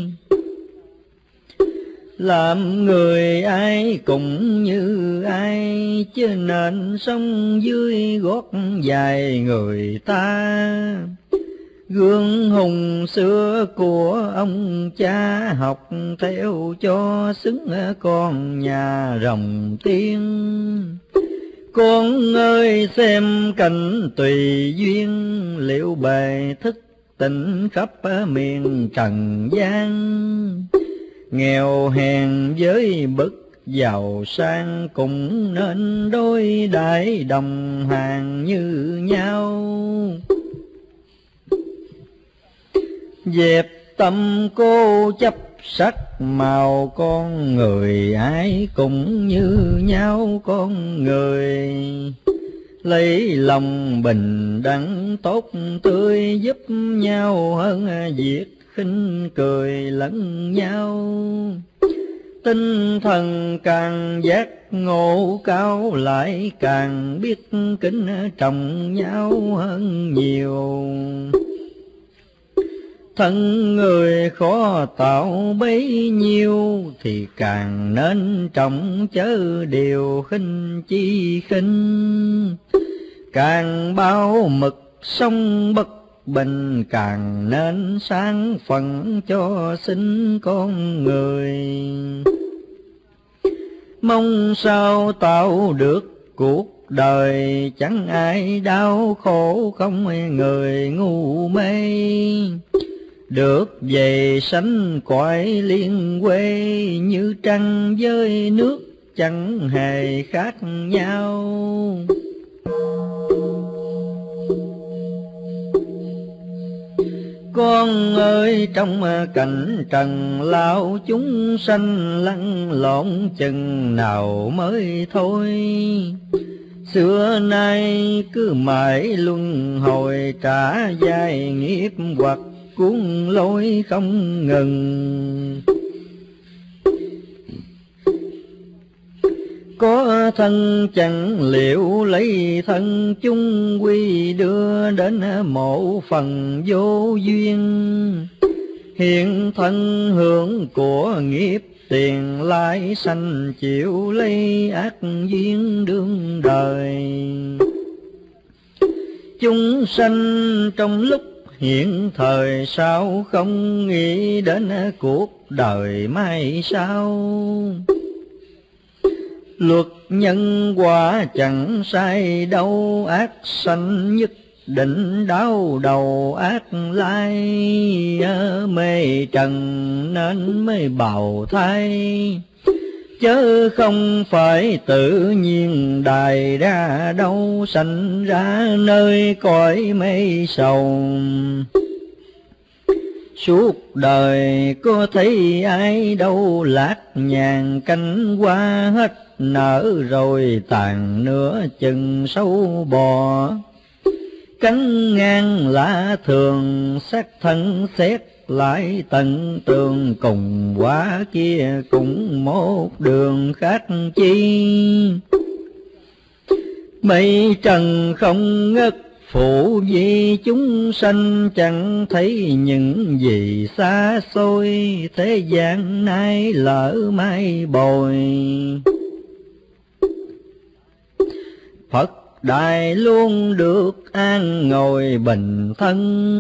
Làm người ai cũng như ai, chứ nên sống dưới gót dài người ta. Gương hùng xưa của ông cha, học theo cho xứng con nhà rồng tiên. Con ơi xem cảnh tùy duyên, liệu bề thức tỉnh khắp miền trần gian. Nghèo hèn với bậc giàu sang, cũng nên đối đãi đồng hàng như nhau. Dẹp tâm cố chấp sắc màu, con người ai cũng như nhau con người. Lấy lòng bình đẳng tốt tươi, giúp nhau hơn việc khinh cười lẫn nhau. Tinh thần càng giác ngộ cao, lại càng biết kính trọng nhau hơn nhiều. Thân người khó tạo bấy nhiêu, thì càng nên trọng chớ điều khinh chi khinh. Càng bao mực sông bất bình, càng nên sáng phận cho sinh con người. Mong sao tạo được cuộc đời, chẳng ai đau khổ không người ngu mê. Được về sánh cõi liên quê, như trăng với nước chẳng hề khác nhau. Con ơi trong cảnh trần lao, chúng sanh lăn lộn chừng nào mới thôi. Xưa nay cứ mãi luân hồi, trả dài nghiệp hoặc cuốn lối không ngừng. Có thân chẳng liệu lấy thân, chung quy đưa đến một phần vô duyên. Hiện thân hưởng của nghiệp tiền, lai sanh chịu lấy ác duyên đương đời. Chúng sanh trong lúc hiện thời, sao không nghĩ đến cuộc đời mai sau. Luật nhân quả chẳng sai đâu, ác sanh nhất định đau đầu ác lai, mê trần nên mới bào thai, chớ không phải tự nhiên đài ra đâu, sanh ra nơi cõi mây sầu. Suốt đời có thấy ai đâu lạc nhàn, cánh hoa hết nở rồi tàn nửa chừng sâu bò. Cánh ngang lá thường sắc thân xét lại tận tường, cùng quả kia cũng một đường khác chi. Mây trần không ngất phụ vi chúng sanh, chẳng thấy những gì xa xôi, thế gian nay lỡ mai bồi. Phật Đại luôn được an ngồi bình thân,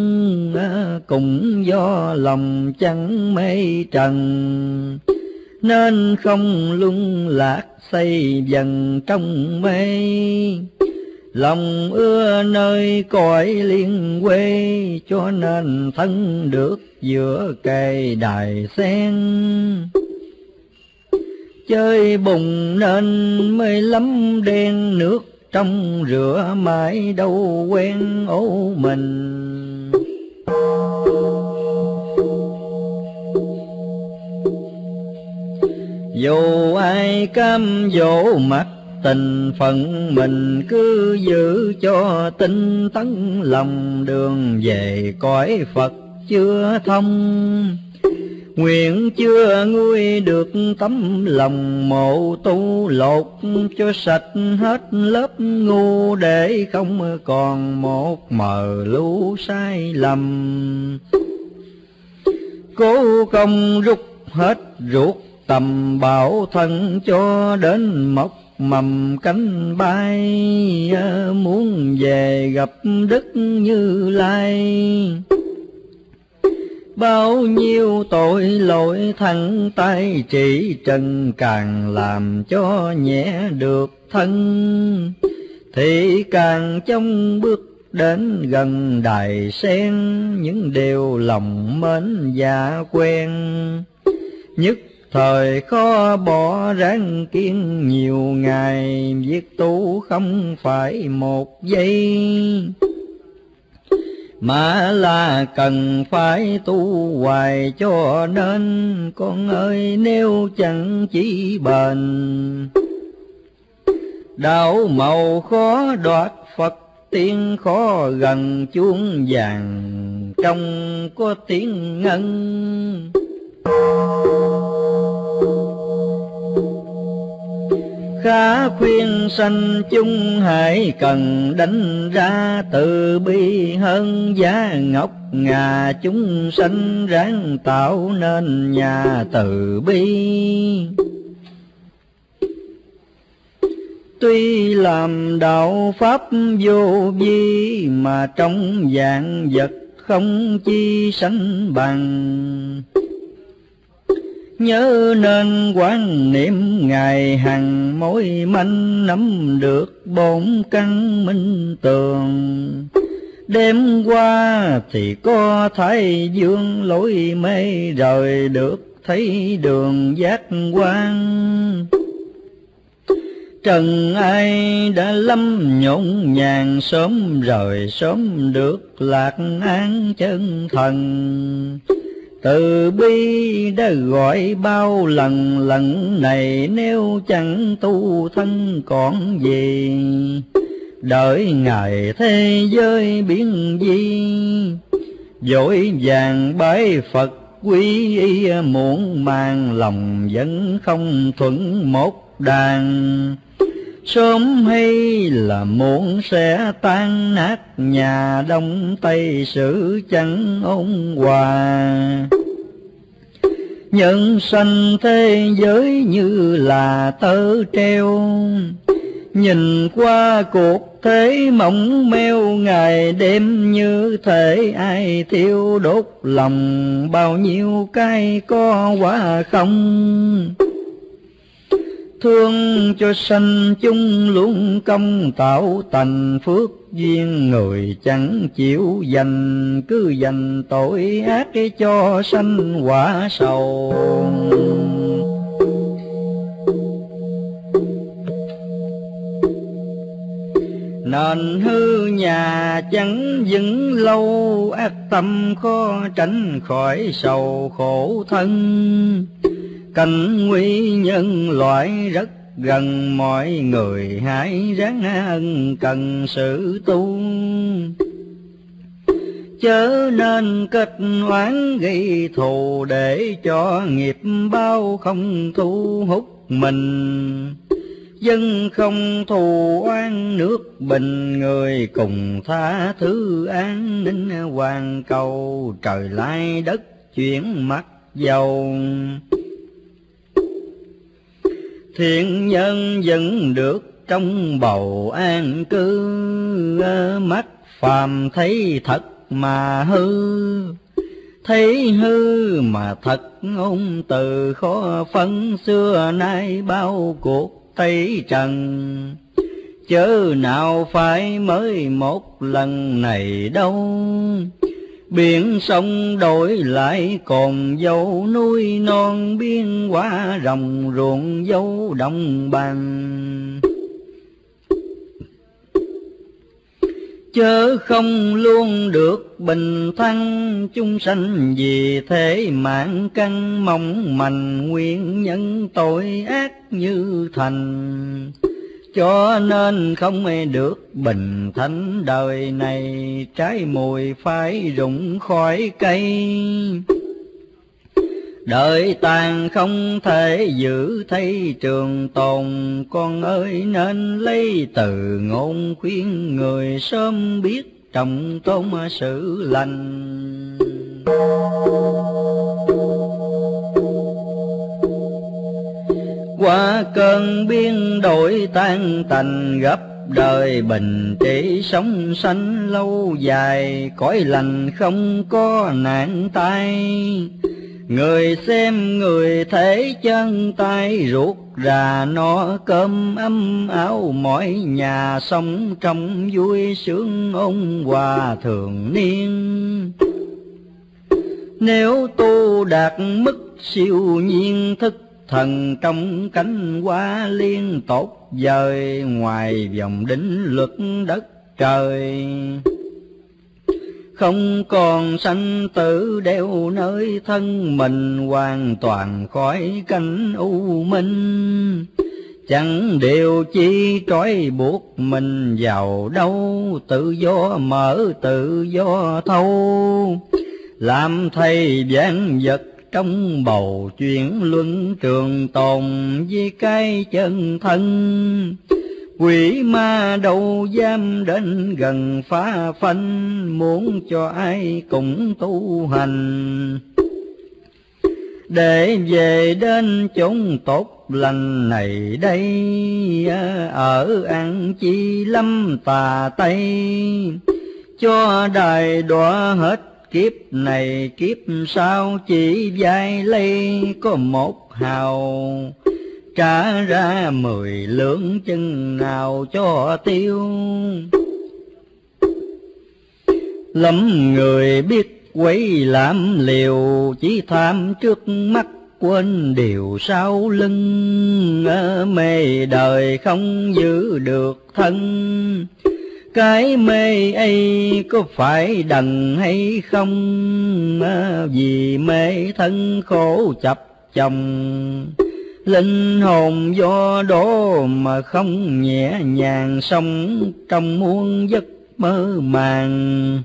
cũng do lòng chẳng mê trần, nên không luân lạc xây dần trong mê. Lòng ưa nơi cõi liên quê, cho nên thân được giữa cây đài sen. Chơi bùng nên mới lắm đen nước, trong rửa mãi đâu quen ố mình. Dù ai cam dỗ mặt tình phận mình, cứ giữ cho tinh tấn lòng đường về cõi Phật chưa thông. Nguyện chưa nguôi được tấm lòng mộ tu, lột cho sạch hết lớp ngu, để không còn một mờ lu sai lầm. Cố công rút hết ruột tầm bảo thân, cho đến mọc mầm cánh bay, muốn về gặp Đức Như Lai. Bao nhiêu tội lỗi thẳng tay trị trần, càng làm cho nhẹ được thân, thì càng trong bước đến gần đài sen. Những điều lòng mến dạ quen, nhất thời khó bỏ ráng kiên nhiều ngày. Việc tu không phải một giây, mà là cần phải tu hoài. Cho nên con ơi, nếu chẳng chỉ bền, đạo màu khó đoạt Phật tiên, khó gần chuông vàng trong có tiếng ngân. Khá khuyên sanh chúng hãy cần đánh ra, từ bi hơn giá ngọc ngà. Chúng sanh ráng tạo nên nhà từ bi, tuy làm đạo pháp vô vi, mà trong vạn vật không chi sánh bằng. Nhớ nên quán niệm ngày hằng, mối manh nắm được bổn căn minh tường. Đêm qua thì có Thái Dương lối mê, rồi được thấy đường giác quan. Trần ai đã lâm nhộn nhàng, sớm rời sớm được lạc an chân thần. Từ bi đã gọi bao lần lần này, nếu chẳng tu thân còn gì. Đợi ngày thế giới biến di, vội vàng bái Phật quy y. Muộn màng lòng vẫn không thuận một đàn, sớm hay là muộn sẽ tan nát. Nhà Đông Tây sự chẳng ôn hòa, nhân sanh thế giới như là tơ treo. Nhìn qua cuộc thế mộng meo, ngày đêm như thể ai thiêu đốt lòng. Bao nhiêu cái có quả không, thương cho sanh chung luôn công tạo thành phước duyên người chẳng chịu dành, cứ dành tội ác cho sanh quả sầu. Nền hư nhà chẳng vững lâu, ác tâm khó tránh khỏi sầu khổ thân. Cảnh nguy nhân loại rất gần, mọi người hãy ráng ân cần sự tu. Chớ nên kết oán gây thù, để cho nghiệp báo không thu hút mình. Dân không thù oan nước bình, người cùng tha thứ an ninh hoàn cầu. Trời lai đất chuyển mắt dầu, thiện nhân vẫn được trong bầu an cư. Mắt phàm thấy thật mà hư, thấy hư mà thật ngôn từ khó phân. Xưa nay bao cuộc Tây trần, chớ nào phải mới một lần này đâu. Biển sông đổi lại còn dâu, núi non biên hóa rồng ruộng dấu đồng bằng. Chớ không luôn được bình thăng, chúng sanh vì thế mạng căn mong manh. Nguyên nhân tội ác như thành, cho nên không được bình thánh. Đời này trái mùi phải rụng khỏi cây, đời tàn không thể giữ thấy trường tồn. Con ơi nên lấy từ ngôn khuyên người, sớm biết trọng tôn sự lành. Qua cơn biến đổi tan tành, gấp đời bình trị sống sanh lâu dài. Cõi lành không có nạn tai, người xem người thấy chân tay ruột rà. No cơm ấm áo mọi nhà, sống trong vui sướng ôn hòa thường niên. Nếu tu đạt mức siêu nhiên, thức thần trong cánh hoa liên tốt vời. Ngoài vòng đính luật đất trời, không còn sanh tử đeo nơi thân mình. Hoàn toàn khỏi cảnh u minh, chẳng điều chi trói buộc mình vào đâu. Tự do mở tự do thâu, làm thầy vạn vật trong bầu chuyển luân trường tồn. Với cái chân thân quỷ ma đâu dám đến gần phá phanh, muốn cho ai cũng tu hành. Để về đến chốn tốt lành này đây, ở ăn chi lâm tà Tây. Cho đài đọa hết kiếp này kiếp sau, chỉ vai lây có một hào. Trả ra mười lượng chân nào cho tiêu. Lắm người biết quấy làm liều, chỉ tham trước mắt quên điều sau lưng. Mê đời không giữ được thân, cái mê ấy có phải đần hay không? Vì mê thân khổ chập chồng, linh hồn do đó mà không nhẹ nhàng. Sống trong muôn giấc mơ màng,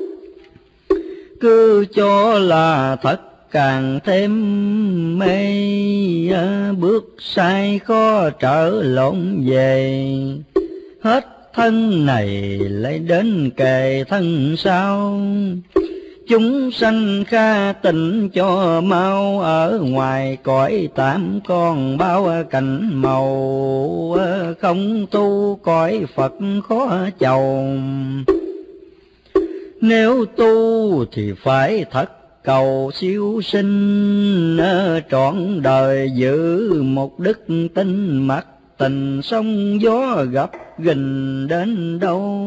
cứ cho là thật càng thêm mê. Bước sai khó trở lộn về, hết thân này lại đến kề thân sau. Chúng sanh kha tịnh cho mau, ở ngoài cõi tạm còn bao cảnh màu. Không tu cõi Phật khó chầu, nếu tu thì phải thật cầu siêu sinh. Trọn đời giữ một đức tin mặc tình, sóng gió gặp gìn đến đâu.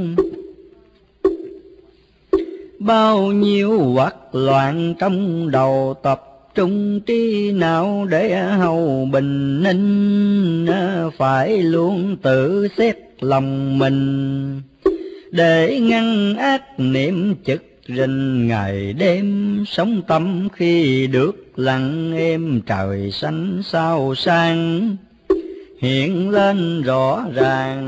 Bao nhiêu hoặc loạn trong đầu, tập trung trí não để hầu bình ninh. Phải luôn tự xét lòng mình, để ngăn ác niệm trực rình ngày đêm. Sống tâm khi được lặng êm, trời xanh sao sang hiện lên rõ ràng.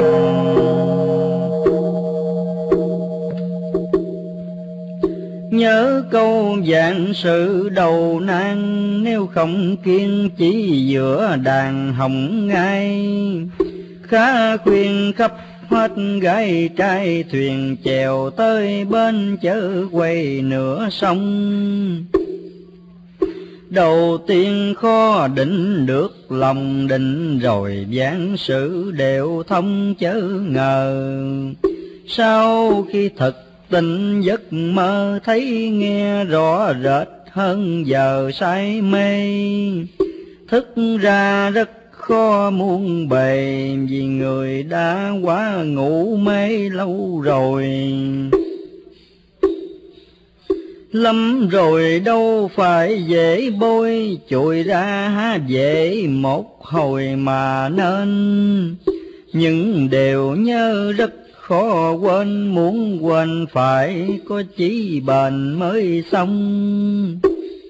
Nhớ câu vạn sự đầu nan, nếu không kiên chỉ giữa đàn hồng ngai. Khá khuyên khắp hết gái trai, thuyền chèo tới bên chớ quay nửa sông. Đầu tiên khó định được lòng định, rồi vạn sự đều thông chớ ngờ. Sau khi thực tình giấc mơ, thấy nghe rõ rệt hơn giờ say mê. Thức ra rất khó muôn bề, vì người đã quá ngủ mê lâu rồi. Lâm rồi đâu phải dễ bôi, chùi ra há dễ một hồi mà nên. Nhưng đều nhớ rất khó quên, muốn quên phải có chí bền mới xong.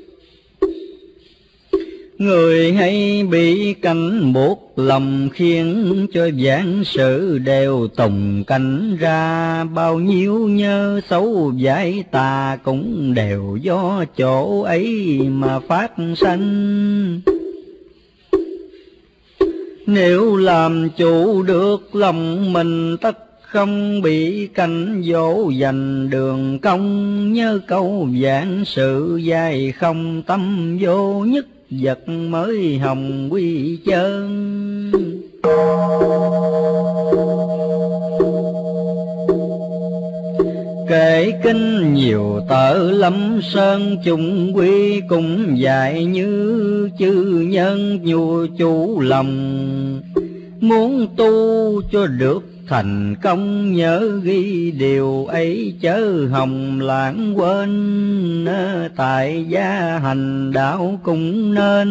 Người hay bị cảnh buộc lòng, khiến cho vạn sự đều tùng cảnh ra. Bao nhiêu nhớ xấu giải tà, cũng đều do chỗ ấy mà phát sanh. Nếu làm chủ được lòng mình, tất không bị cảnh dỗ dành đường công. Nhớ câu vạn sự dài không, tâm vô nhất vật mới hồng quy chân. Kể kinh nhiều tợ lâm sơn, chung quy cũng dạy như chư nhân nhu chủ lòng. Muốn tu cho được thành công, nhớ ghi điều ấy chớ hồng lãng quên. Tại gia hành đạo cũng nên,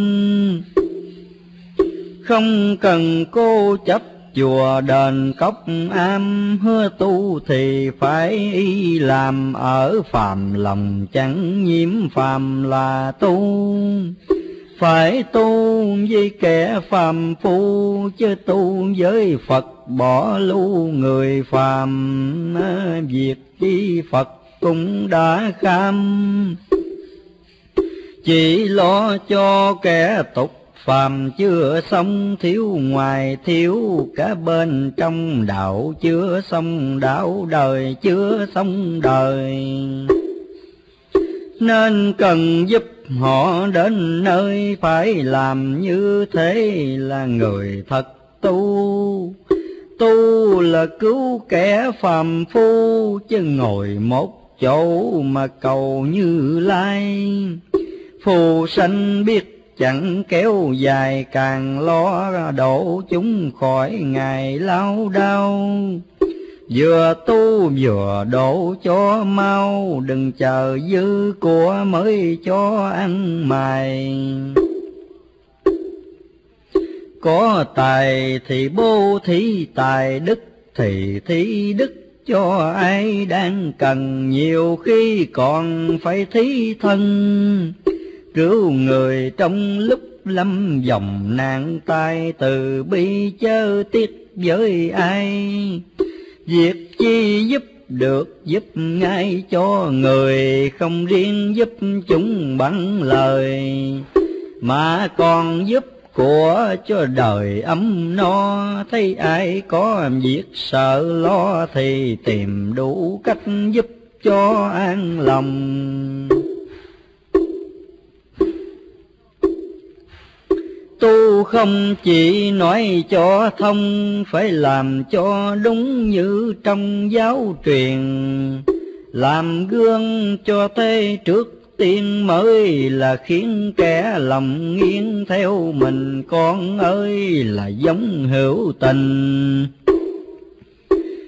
không cần cố chấp chùa đền cốc am. Hứa tu thì phải y làm, ở phàm lòng chẳng nhiễm phàm là tu. Phải tu với kẻ phàm phu, chứ tu với Phật bỏ lưu người phàm. Việc chi Phật cũng đã kham, chỉ lo cho kẻ tục phàm chưa xong. Thiếu ngoài thiếu cả bên trong, đạo chưa xong đạo, đời chưa xong đời. Nên cần giúp họ đến nơi, phải làm như thế là người thật tu. Tu là cứu kẻ phàm phu, chứ ngồi một chỗ mà cầu Như Lai. Phù sanh biết chẳng kéo dài, càng lo độ chúng khỏi ngày lao đao. Vừa tu vừa độ cho mau, đừng chờ dư của mới cho ăn mày. Có tài thì bố thí tài, đức thì thí đức cho ai đang cần. Nhiều khi còn phải thí thân, cứu người trong lúc lâm vòng nạn tai. Từ bi chớ tiếc với ai, việc chi giúp được giúp ngay cho người. Không riêng giúp chúng bằng lời, mà còn giúp của cho đời ấm no. Thấy ai có việc sợ lo, thì tìm đủ cách giúp cho an lòng. Tu không chỉ nói cho thông, phải làm cho đúng như trong giáo truyền. Làm gương cho thế trước tiên, mới là khiến kẻ lòng nghiêng theo mình. Con ơi là giống hữu tình,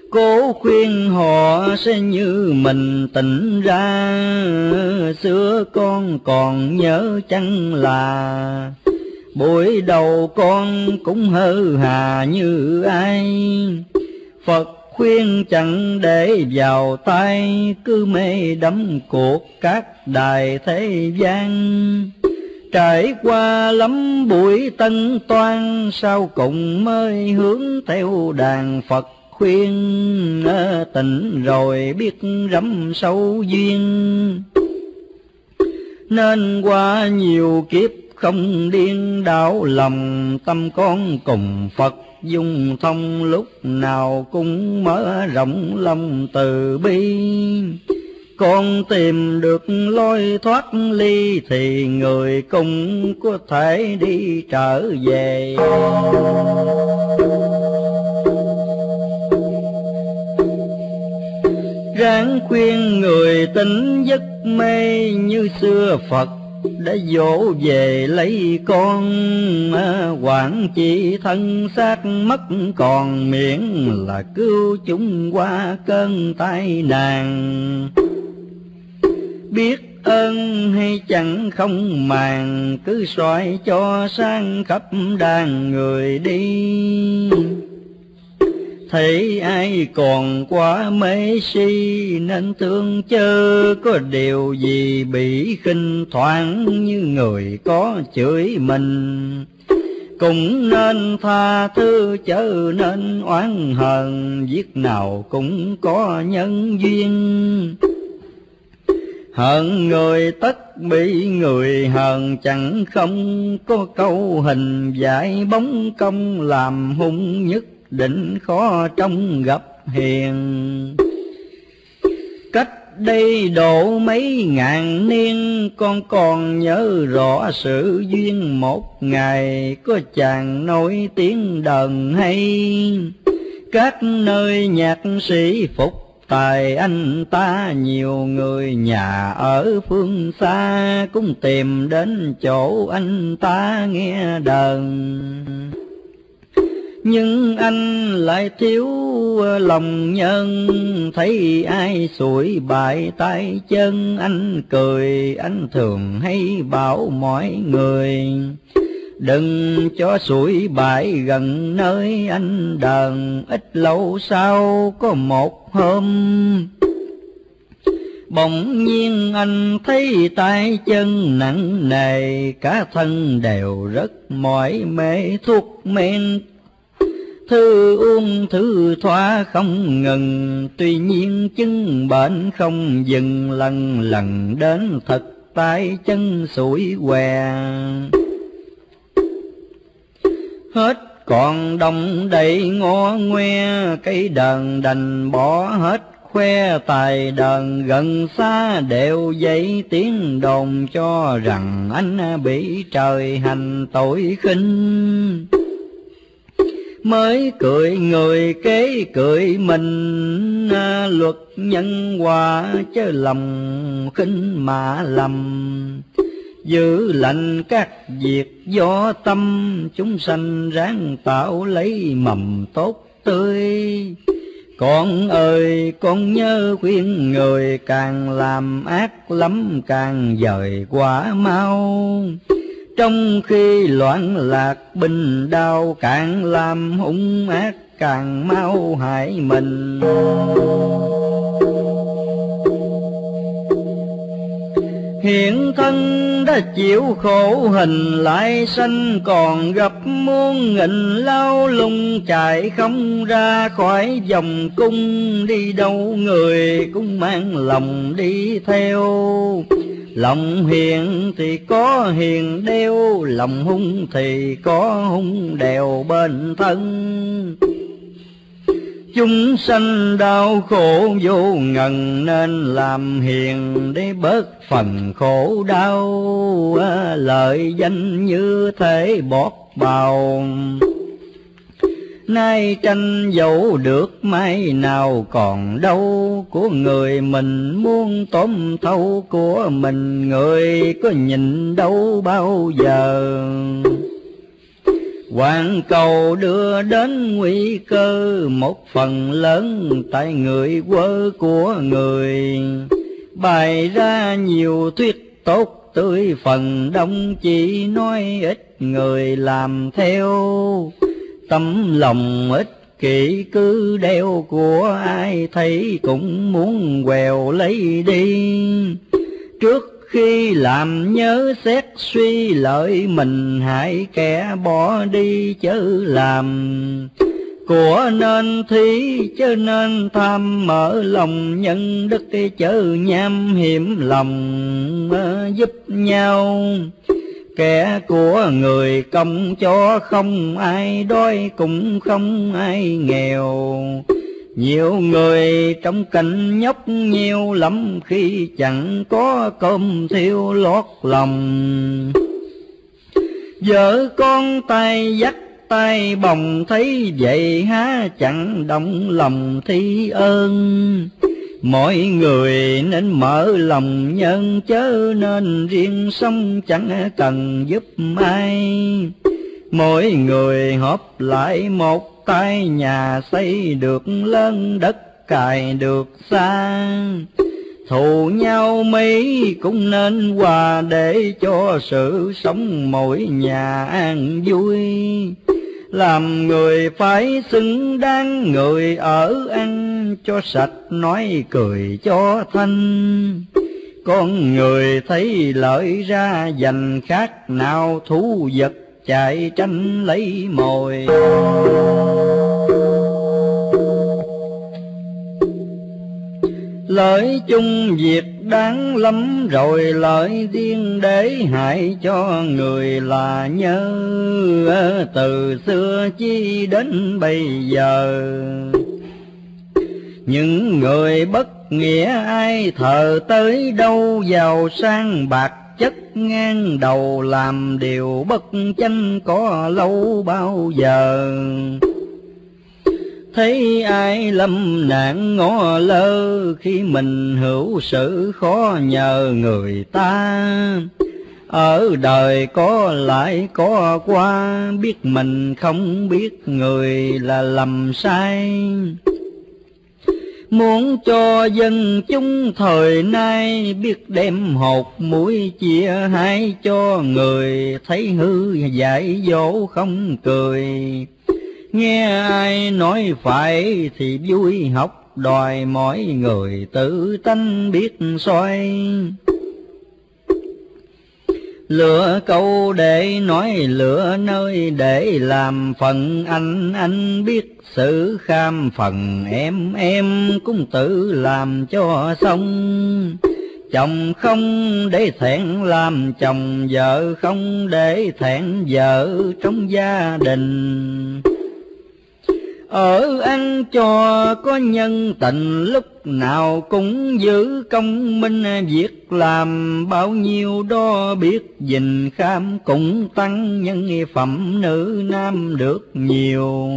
cố khuyên họ sẽ như mình tỉnh ra. Xưa con còn nhớ chăng là buổi đầu con cũng hơ hà như ai. Phật khuyên chẳng để vào tay, cứ mê đắm cuộc các đài thế gian. Trải qua lắm buổi tân toan, sau cùng mới hướng theo đàn Phật khuyên. Tỉnh rồi biết rắm sâu duyên, nên qua nhiều kiếp không điên đảo lòng. Tâm con cùng Phật dung thông, lúc nào cũng mở rộng lòng từ bi. Con tìm được lối thoát ly, thì người cũng có thể đi trở về. Ráng khuyên người tỉnh giấc mê, như xưa Phật đã dỗ về lấy con. Quản chỉ thân xác mất còn, miễn là cứu chúng qua cơn tai nạn. Biết ơn hay chẳng không màng, cứ soi cho sang khắp đàn người đi. Thấy ai còn quá mê si, nên thương chớ có điều gì bị khinh thoảng. Như người có chửi mình cũng nên tha thứ, chớ nên oán hờn. Việc nào cũng có nhân duyên, hận người tất bị người hờn. Chẳng không có câu hình dạy bóng công, làm hung nhất định khó trong gặp hiền. Cách đây độ mấy ngàn niên, con còn nhớ rõ sự duyên. Một ngày có chàng nổi tiếng đờn hay, các nơi nhạc sĩ phục tài anh ta. Nhiều người nhà ở phương xa cũng tìm đến chỗ anh ta nghe đờn. Nhưng anh lại thiếu lòng nhân, thấy ai sủi bại tay chân. Anh cười, anh thường hay bảo mọi người, đừng cho sủi bại gần nơi anh đờn. Ít lâu sau có một hôm, bỗng nhiên anh thấy tay chân nặng nề, cả thân đều rất mỏi mê. Thuốc men thư uống thứ thoa không ngừng, tuy nhiên chứng bệnh không dừng. Lần lần đến thật tay chân sủi què, hết còn đồng đầy ngõ ngoe. Cây đờn đành bỏ hết, khoe tài đờn gần xa đều dậy tiếng đồn cho rằng anh bị trời hành tội khinh. Mới cười người kế cười mình, luật nhân quả chớ lòng khinh mà lầm. Giữ lành các việc do tâm, chúng sanh ráng tạo lấy mầm tốt tươi. Con ơi con nhớ khuyên người, càng làm ác lắm càng dời quả mau. Trong khi loạn lạc bình đau, càng làm hung ác càng mau hại mình. Hiện thân đã chịu khổ hình, lại sanh còn gặp muôn nghìn lao lung. Chạy không ra khỏi vòng cung, đi đâu người cũng mang lòng đi theo. Lòng hiền thì có hiền đeo, lòng hung thì có hung đèo bên thân. Chúng sanh đau khổ vô ngần, nên làm hiền để bớt phần khổ đau. Lợi danh như thế bọt bào, nay tranh dẫu được mai nào còn đâu. Của người mình muốn tóm thâu, của mình người có nhìn đâu bao giờ. Hoàn cầu đưa đến nguy cơ, một phần lớn tại người quơ của người. Bày ra nhiều thuyết tốt tươi, phần đông chỉ nói ít người làm theo. Tâm lòng ích kỷ cứ đeo của ai thấy cũng muốn quèo lấy đi. Trước khi làm nhớ xét suy lợi mình, hãy kẻ bỏ đi chớ làm. Của nên thí chớ nên tham, mở lòng nhân đức chớ nham hiểm lòng giúp nhau. Kẻ của người công cho không ai đói, cũng không ai nghèo. Nhiều người trong cảnh nhóc nhiều lắm, khi chẳng có cơm thiêu lót lòng. Vợ con tay dắt tay bồng, thấy vậy há chẳng động lòng thi ơn. Mọi người nên mở lòng nhân, chớ nên riêng sống chẳng cần giúp ai. Mỗi người họp lại một tay, nhà xây được lớn, đất cài được xa. Thù nhau mấy cũng nên hòa, để cho sự sống mỗi nhà an vui. Làm người phải xứng đáng, người ở ăn cho sạch, nói cười cho thanh. Con người thấy lợi ra dành, khác nào thú vật chạy tranh lấy mồi. Lợi chung việc đáng lắm rồi, lợi riêng để hại cho người là nhớ. Từ xưa chi đến bây giờ, những người bất nghĩa ai thờ tới đâu. Giàu sang bạc chất ngang đầu, làm điều bất chánh có lâu bao giờ. Thấy ai lâm nạn ngó lơ, khi mình hữu sự khó nhờ người ta. Ở đời có lại có qua, biết mình không biết người là lầm sai. Muốn cho dân chúng thời nay, biết đem hột muối chia hai cho người. Thấy hư dạy dỗ không cười, nghe ai nói phải thì vui học đòi. Mỗi người tự tánh biết soi, lựa câu để nói lựa nơi để làm. Phần anh anh biết sự kham, phần em em cũng tự làm cho xong. Chồng không để thẹn làm chồng, vợ không để thẹn vợ trong gia đình. Ở ăn cho có nhân tình, lúc nào cũng giữ công minh. Việc làm bao nhiêu đó biết gìn kham, cũng tăng nhân phẩm nữ nam được nhiều.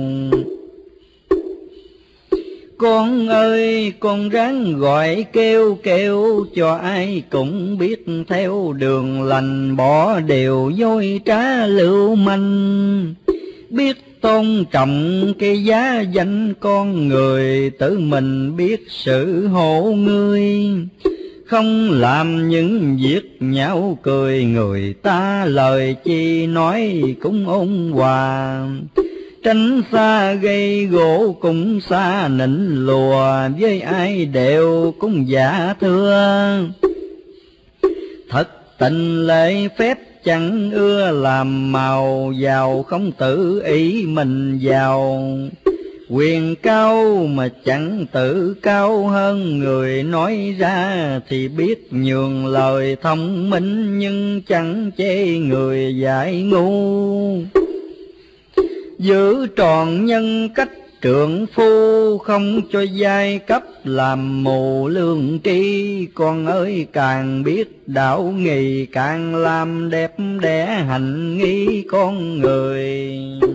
Con ơi con ráng gọi kêu kêu, cho ai cũng biết theo đường lành. Bỏ điều dối trá lưu manh, biết tôn trọng cái giá danh con người. Tự mình biết sự hộ ngươi, không làm những việc nhão cười. Người ta lời chi nói cũng ôn hòa, tránh xa gây gỗ cũng xa nịnh lùa. Với ai đều cũng giả thưa, thật tình lễ phép chẳng ưa làm màu. Giàu không tự ý mình giàu, quyền cao mà chẳng tự cao hơn. Người nói ra thì biết nhường lời thông minh, nhưng chẳng chê người dại ngu. Giữ tròn nhân cách trượng phu, không cho giai cấp làm mù lương tri. Con ơi càng biết đạo nghị, càng làm đẹp đẽ hạnh nghi con người.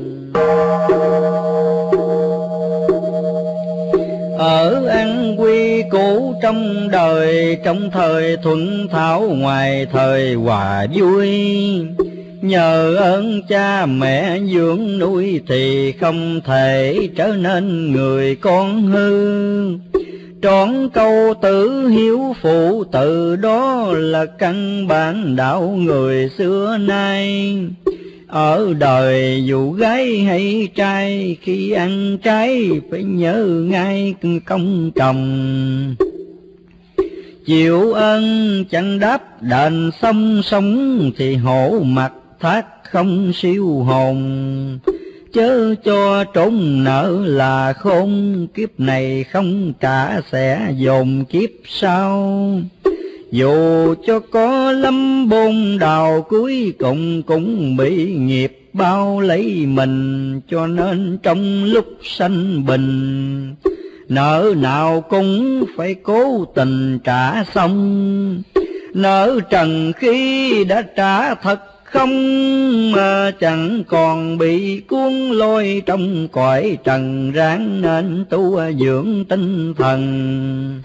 Ở an quy cũ trong đời, trong thời thuận thảo ngoài thời hòa vui. Nhờ ơn cha mẹ dưỡng nuôi thì không thể trở nên người con hư. Trọn câu tử hiếu phụ từ đó là căn bản đạo người xưa nay. Ở đời dù gái hay trai, khi ăn trái phải nhớ ngay công chồng. Chịu ơn chẳng đáp đền xong sống, thì hổ mặt thác không siêu hồn. Chớ cho trốn nợ là khôn, kiếp này không trả sẽ dồn kiếp sau. Dù cho có lắm bôn đào cuối cùng cũng bị nghiệp bao lấy mình, cho nên trong lúc sanh bình nợ nào cũng phải cố tình trả xong. Nợ trần khi đã trả thật không, mà chẳng còn bị cuốn lôi trong cõi trần ráng nên tu dưỡng tinh thần.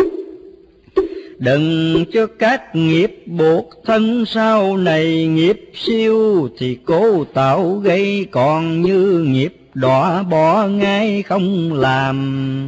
Đừng cho các nghiệp buộc thân sau này, nghiệp siêu thì cố tạo gây, còn như nghiệp đọa bỏ ngay không làm.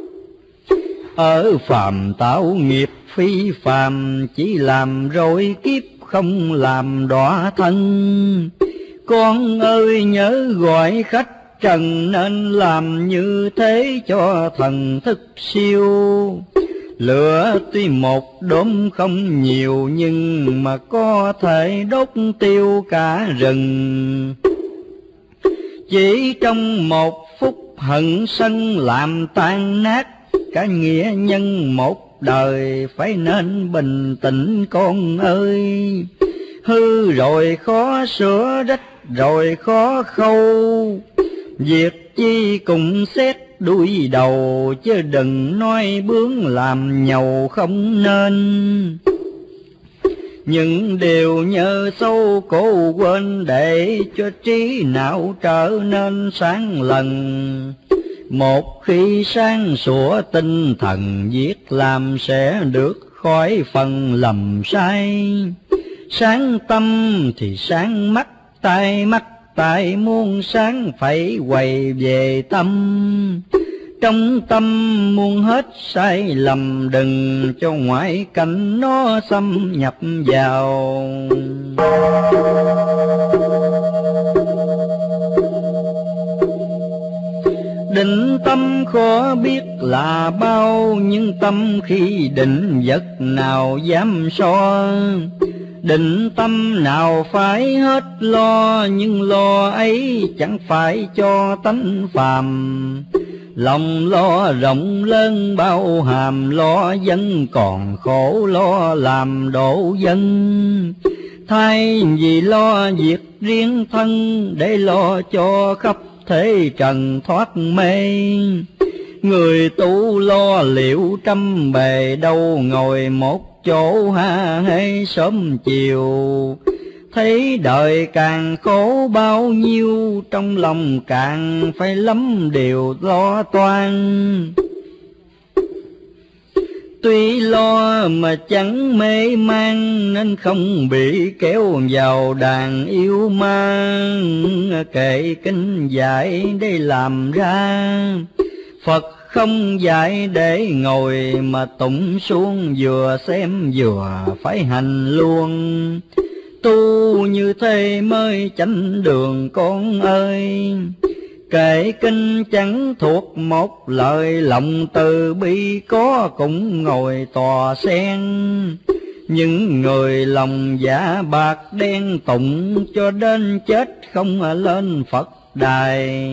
Ở phàm tạo nghiệp phi phàm, chỉ làm rồi kiếp không làm đọa thân. Con ơi nhớ gọi khách trần, nên làm như thế cho thần thức siêu. Lửa tuy một đốm không nhiều, nhưng mà có thể đốt tiêu cả rừng. Chỉ trong một phút hận sân làm tan nát cả nghĩa nhân một đời, phải nên bình tĩnh con ơi. Hư rồi khó sửa, rách rồi khó khâu, việc chi cùng xét đuôi đầu, chứ đừng nói bướng làm nhầu không nên. Những điều nhờ sâu cố quên, để cho trí não trở nên sáng lần. Một khi sáng sủa tinh thần, việc làm sẽ được khỏi phần lầm sai. Sáng tâm thì sáng mắt, tai mắt tai muôn sáng phải quay về tâm. Trong tâm muôn hết sai lầm, đừng cho ngoại cảnh nó xâm nhập vào. Định tâm khó biết là bao, nhưng tâm khi định vật nào dám so. Định tâm nào phải hết lo, nhưng lo ấy chẳng phải cho tánh phàm. Lòng lo rộng lớn bao hàm, lo dân còn khổ lo làm độ dân. Thay vì lo việc riêng thân, để lo cho khắp thế trần thoát mê. Người tu lo liệu trăm bề, đâu ngồi một chỗ ha hay sớm chiều. Thấy đời càng khổ bao nhiêu, trong lòng càng phải lắm điều lo toan. Tuy lo mà chẳng mê man, nên không bị kéo vào đàn yêu ma. Kệ kinh dạy để làm ra, Phật không dạy để ngồi mà tụng xuống, vừa xem vừa phải hành luôn. Tu như thế mới chánh đường con ơi. Kệ kinh chẳng thuộc một lời, lòng từ bi có cũng ngồi tòa sen. Những người lòng dạ bạc đen tụng, cho đến chết không lên Phật đài.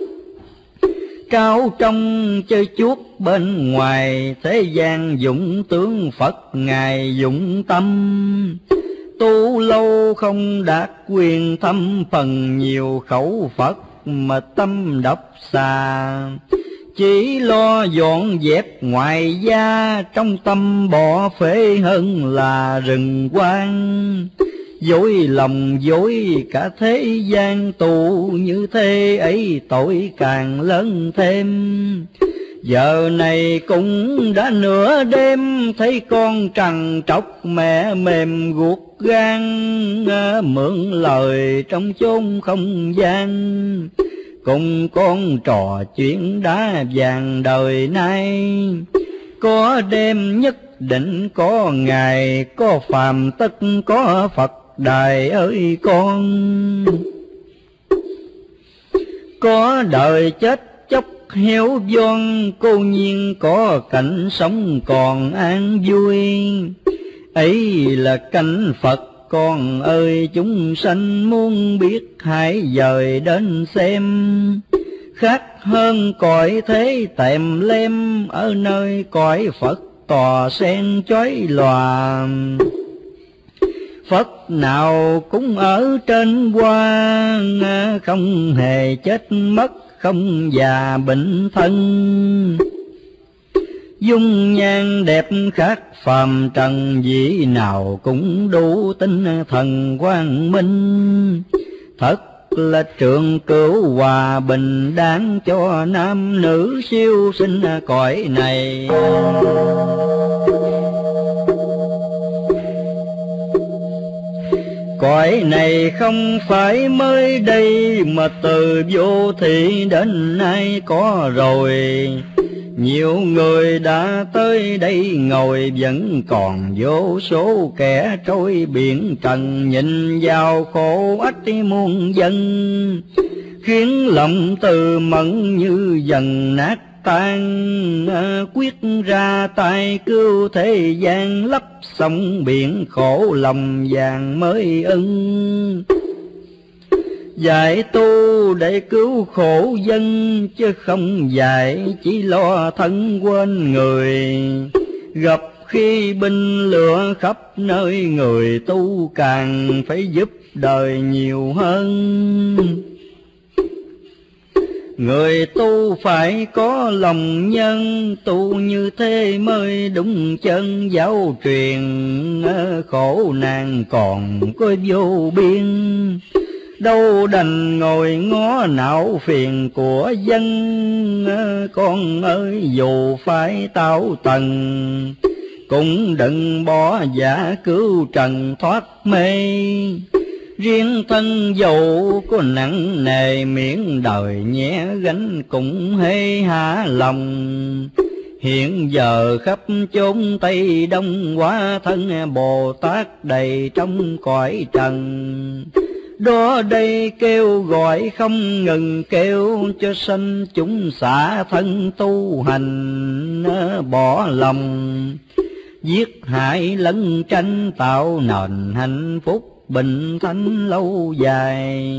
Cao trong chơi chuốt bên ngoài, thế gian dũng tướng Phật ngài dũng tâm. Tu lâu không đạt quyền thâm, phần nhiều khẩu Phật mà tâm độc xa. Chỉ lo dọn dẹp ngoại gia, trong tâm bỏ phế hơn là rừng quang. Dối lòng dối cả thế gian, tù như thế ấy tội càng lớn thêm. Giờ này cũng đã nửa đêm, thấy con trằn trọc mẹ mềm guốc gan, mượn lời trong chốn không gian, cùng con trò chuyện đá vàng đời nay. Có đêm nhất định có ngày, có phàm tất có Phật đài ơi con. Có đời chết chóc héo von, cô nhiên có cảnh sống còn an vui. Ấy là cảnh Phật con ơi, chúng sanh muốn biết hãy dời đến xem. Khác hơn cõi thế tèm lem, ở nơi cõi Phật tòa sen chói lòa. Phật nào cũng ở trên hoa, không hề chết mất, không già bệnh thân. Dung nhan đẹp khác phàm trần, vị nào cũng đủ tinh thần quang minh. Thật là trường cửu hòa bình, đáng cho nam nữ siêu sinh cõi này. Cõi này không phải mới đây, mà từ vô thị đến nay có rồi. Nhiều người đã tới đây ngồi, vẫn còn vô số kẻ trôi biển trần. Nhìn vào khổ ách muôn dân, khiến lòng từ mẫn như dần nát tan. Quyết ra tay cứu thế gian, lấp sông biển khổ lòng vàng mới ưng. Dạy tu để cứu khổ dân, chứ không dạy chỉ lo thân quên người. Gặp khi binh lửa khắp nơi, người tu càng phải giúp đời nhiều hơn. Người tu phải có lòng nhân, tu như thế mới đúng chân giáo truyền. Khổ nạn còn có vô biên, đâu đành ngồi ngó não phiền của dân. Con ơi dù phải tạo tầng, cũng đừng bỏ giả cứu trần thoát mê. Riêng thân dầu có nặng nề, miễn đời nhẹ gánh cũng hê hả lòng. Hiện giờ khắp chốn Tây Đông, hóa thân Bồ Tát đầy trong cõi trần. Đó đây kêu gọi không ngừng, kêu cho sanh chúng xả thân tu hành. Bỏ lòng giết hại lẫn tranh, tạo nền hạnh phúc bình thánh lâu dài.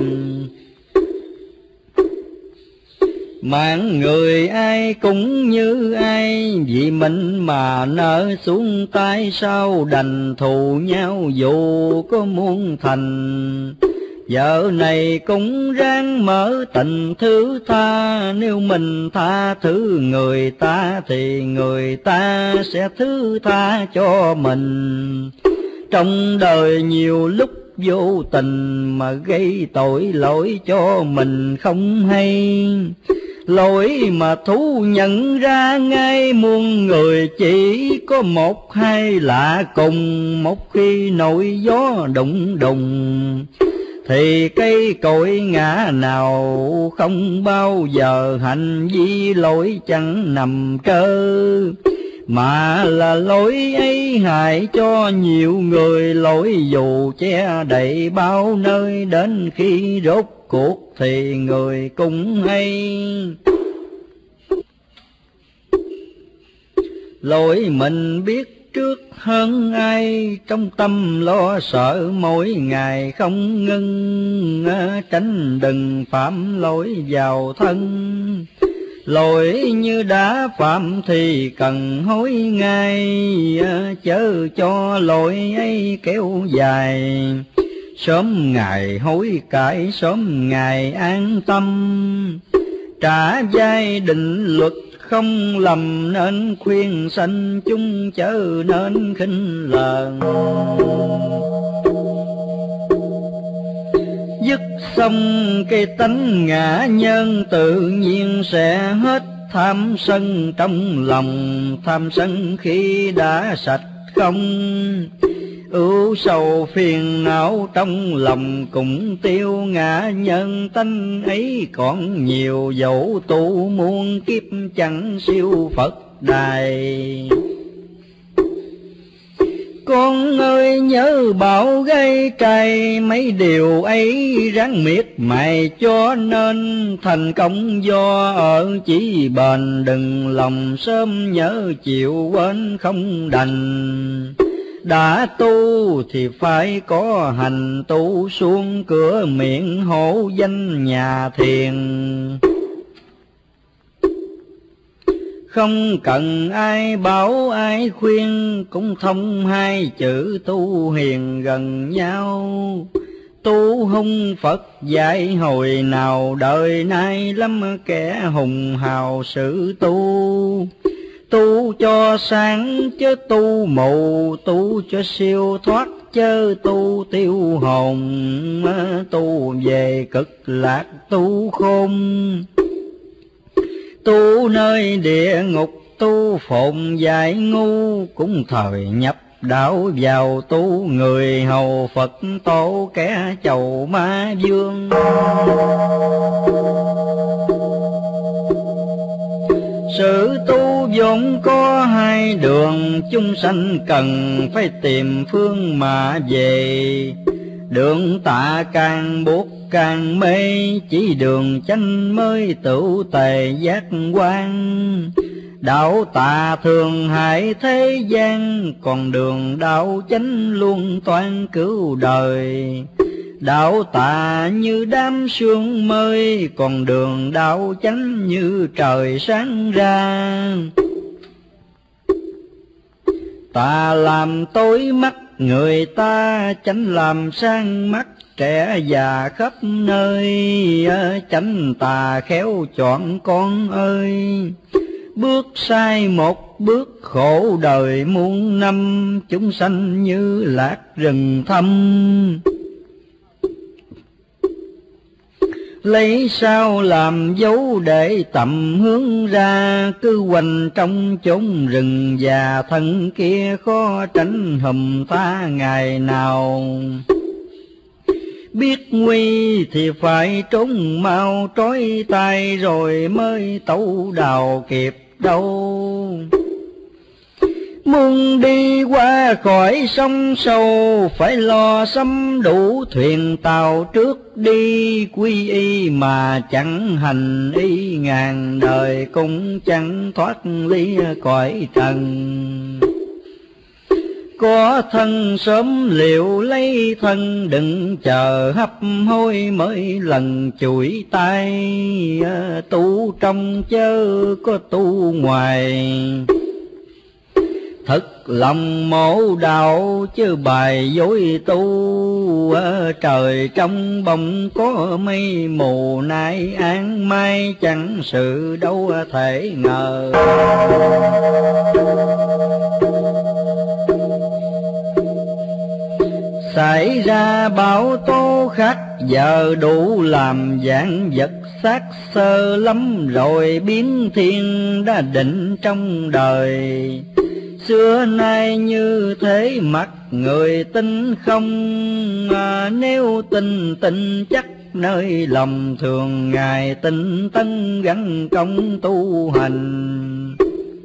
Mạng người ai cũng như ai, vì mình mà nỡ xuống tay, sao đành thù nhau dù có muốn thành. Giờ này cũng ráng mở tình thứ tha, nếu mình tha thứ người ta thì người ta sẽ thứ tha cho mình. Trong đời nhiều lúc vô tình mà gây tội lỗi cho mình không hay. Lỗi mà thú nhận ra ngay, muôn người chỉ có một hai lạ cùng. Một khi nổi gió đụng đùng, thì cây cội ngã nào không bao giờ hành vi lỗi chẳng nằm trơ. Mà là lỗi ấy hại cho nhiều người, lỗi dù che đậy bao nơi. Đến khi rốt cuộc thì người cũng hay. Lỗi mình biết trước hơn ai, trong tâm lo sợ mỗi ngày không ngưng. Tránh đừng phạm lỗi vào thân, lỗi như đã phạm thì cần hối ngay. Chớ cho lỗi ấy kéo dài, sớm ngày hối cải sớm ngày an tâm. Trả giai định luật không lầm, nên khuyên sanh chúng chớ nên khinh lờn. Dứt xong cái tánh ngã nhân, tự nhiên sẽ hết tham sân trong lòng, tham sân khi đã sạch không, ưu sầu phiền não trong lòng cũng tiêu, ngã nhân tánh ấy còn nhiều, dẫu tu muôn kiếp chẳng siêu Phật đài. Con ơi nhớ bảo gây cay, mấy điều ấy ráng miệt mài cho nên thành công do ở chỉ bền, đừng lòng sớm nhớ chiều quên không đành. Đã tu thì phải có hành, tu xuống cửa miệng hổ danh nhà thiền. Không cần ai bảo ai khuyên, cũng thông hai chữ tu hiền gần nhau. Tu hung Phật dạy hồi nào, đời nay lắm kẻ hùng hào sự tu. Tu cho sáng chứ tu mù, tu cho siêu thoát chớ tu tiêu hồn. Tu về cực lạc tu khôn, tu nơi địa ngục tu phồn dại ngu, cũng thời nhập đạo vào tu người hầu Phật tổ kẻ chầu ma vương. Sự tu vốn có hai đường, chúng sanh cần phải tìm phương mà về. Đường tà càng buộc càng mê, chỉ đường chánh mới tựu tề giác quan. Đạo tà thường hại thế gian, còn đường đạo chánh luôn toan cứu đời. Đạo tà như đám sương mây, còn đường đạo chánh như trời sáng ra. Tà làm tối mắt người ta, chánh làm sang mắt trẻ già khắp nơi. Chánh tà khéo chọn con ơi, bước sai một bước khổ đời muôn năm. Chúng sanh như lạc rừng thâm, lấy sao làm dấu để tầm hướng ra. Cứ quanh trong chốn rừng già, thân kia khó tránh hùm ta ngày nào. Biết nguy thì phải trốn mau, trói tay rồi mới tẩu đào kịp đâu. Muốn đi qua khỏi sông sâu, phải lo sắm đủ thuyền tàu trước đi. Quy y mà chẳng hành y, ngàn đời cũng chẳng thoát ly cõi trần. Có thân sớm liệu lấy thân, đừng chờ hấp hối mới lần chùi tay. Tu trong chớ có tu ngoài, thật lòng mổ đạo chứ bài dối tu. Trời trong bỗng có mây mù, nay an mai chẳng sự đâu thể ngờ. Xảy ra bão tố khắc, giờ đủ làm dạng vật xác sơ lắm rồi. Biến thiên đã định trong đời, xưa nay như thế mặt người tin không. À, nếu tin tin chắc nơi lòng thường, ngày tinh tấn gắn công tu hành.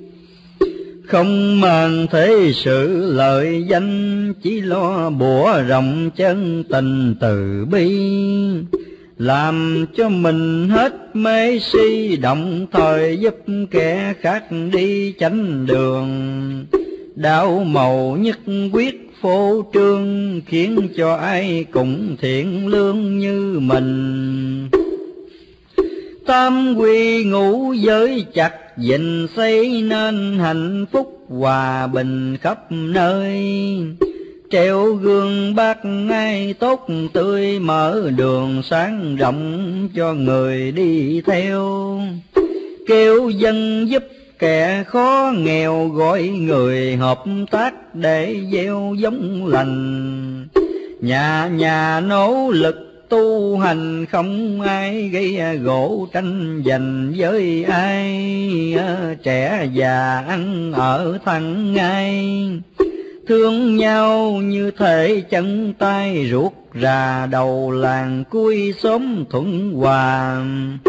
Không màng thế sự lợi danh, chỉ lo bủa rộng chân tình từ bi. Làm cho mình hết mê si, đồng thời giúp kẻ khác đi chánh đường. Đạo màu nhất quyết phô trương, khiến cho ai cũng thiện lương như mình. Tam quy ngũ giới chặt dình xây, nên hạnh phúc hòa bình khắp nơi. Treo gương bác ai tốt tươi, mở đường sáng rộng cho người đi theo. Kêu dân giúp kẻ khó nghèo, gọi người hợp tác để gieo giống lành. Nhà nhà nỗ lực tu hành không ai gây gỗ tranh giành với ai, trẻ già ăn ở thân ngay, thương nhau như thể chân tay ruột rà, đầu làng cuối xóm thuận hòa.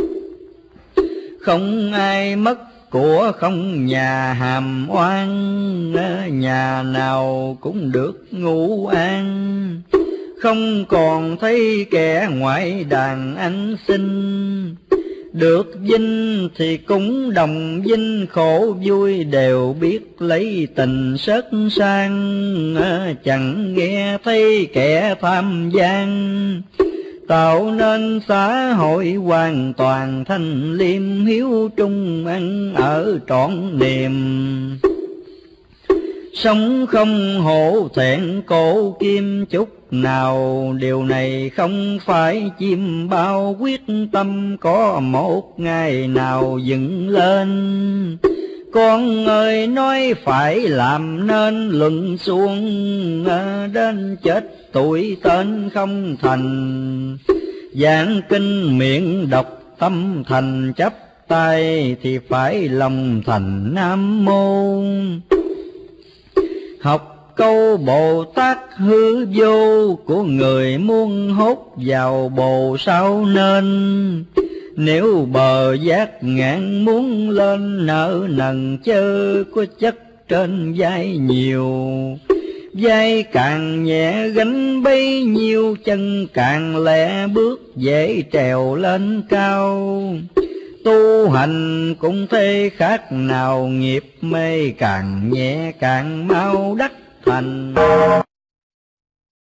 Không ai mất của không nhà hàm oan, nhà nào cũng được ngủ an. Không còn thấy kẻ ngoại đàn anh xin, được vinh thì cũng đồng vinh, khổ vui đều biết lấy tình sớt sang. Chẳng nghe thấy kẻ tham gian, tạo nên xã hội hoàn toàn thanh liêm, hiếu trung ăn ở trọn niềm. Sống không hổ thẹn cổ kim chút nào, điều này không phải chim bao, quyết tâm có một ngày nào dựng lên. Con ơi nói phải làm nên luận xuông, đến chết tuổi tên không thành. Giảng kinh miệng đọc tâm thành, chấp tay thì phải lòng thành Nam Mô. Học câu Bồ Tát hư vô, của người muốn hốt vào bồ sao nên. Nếu bờ giác ngạn muốn lên, nợ nần chớ có chất trên vai nhiều. Vai càng nhẹ gánh bấy nhiêu, chân càng lẹ bước dễ trèo lên cao. Tu hành cũng thế khác nào, nghiệp mê càng nhẹ càng mau đắc thành.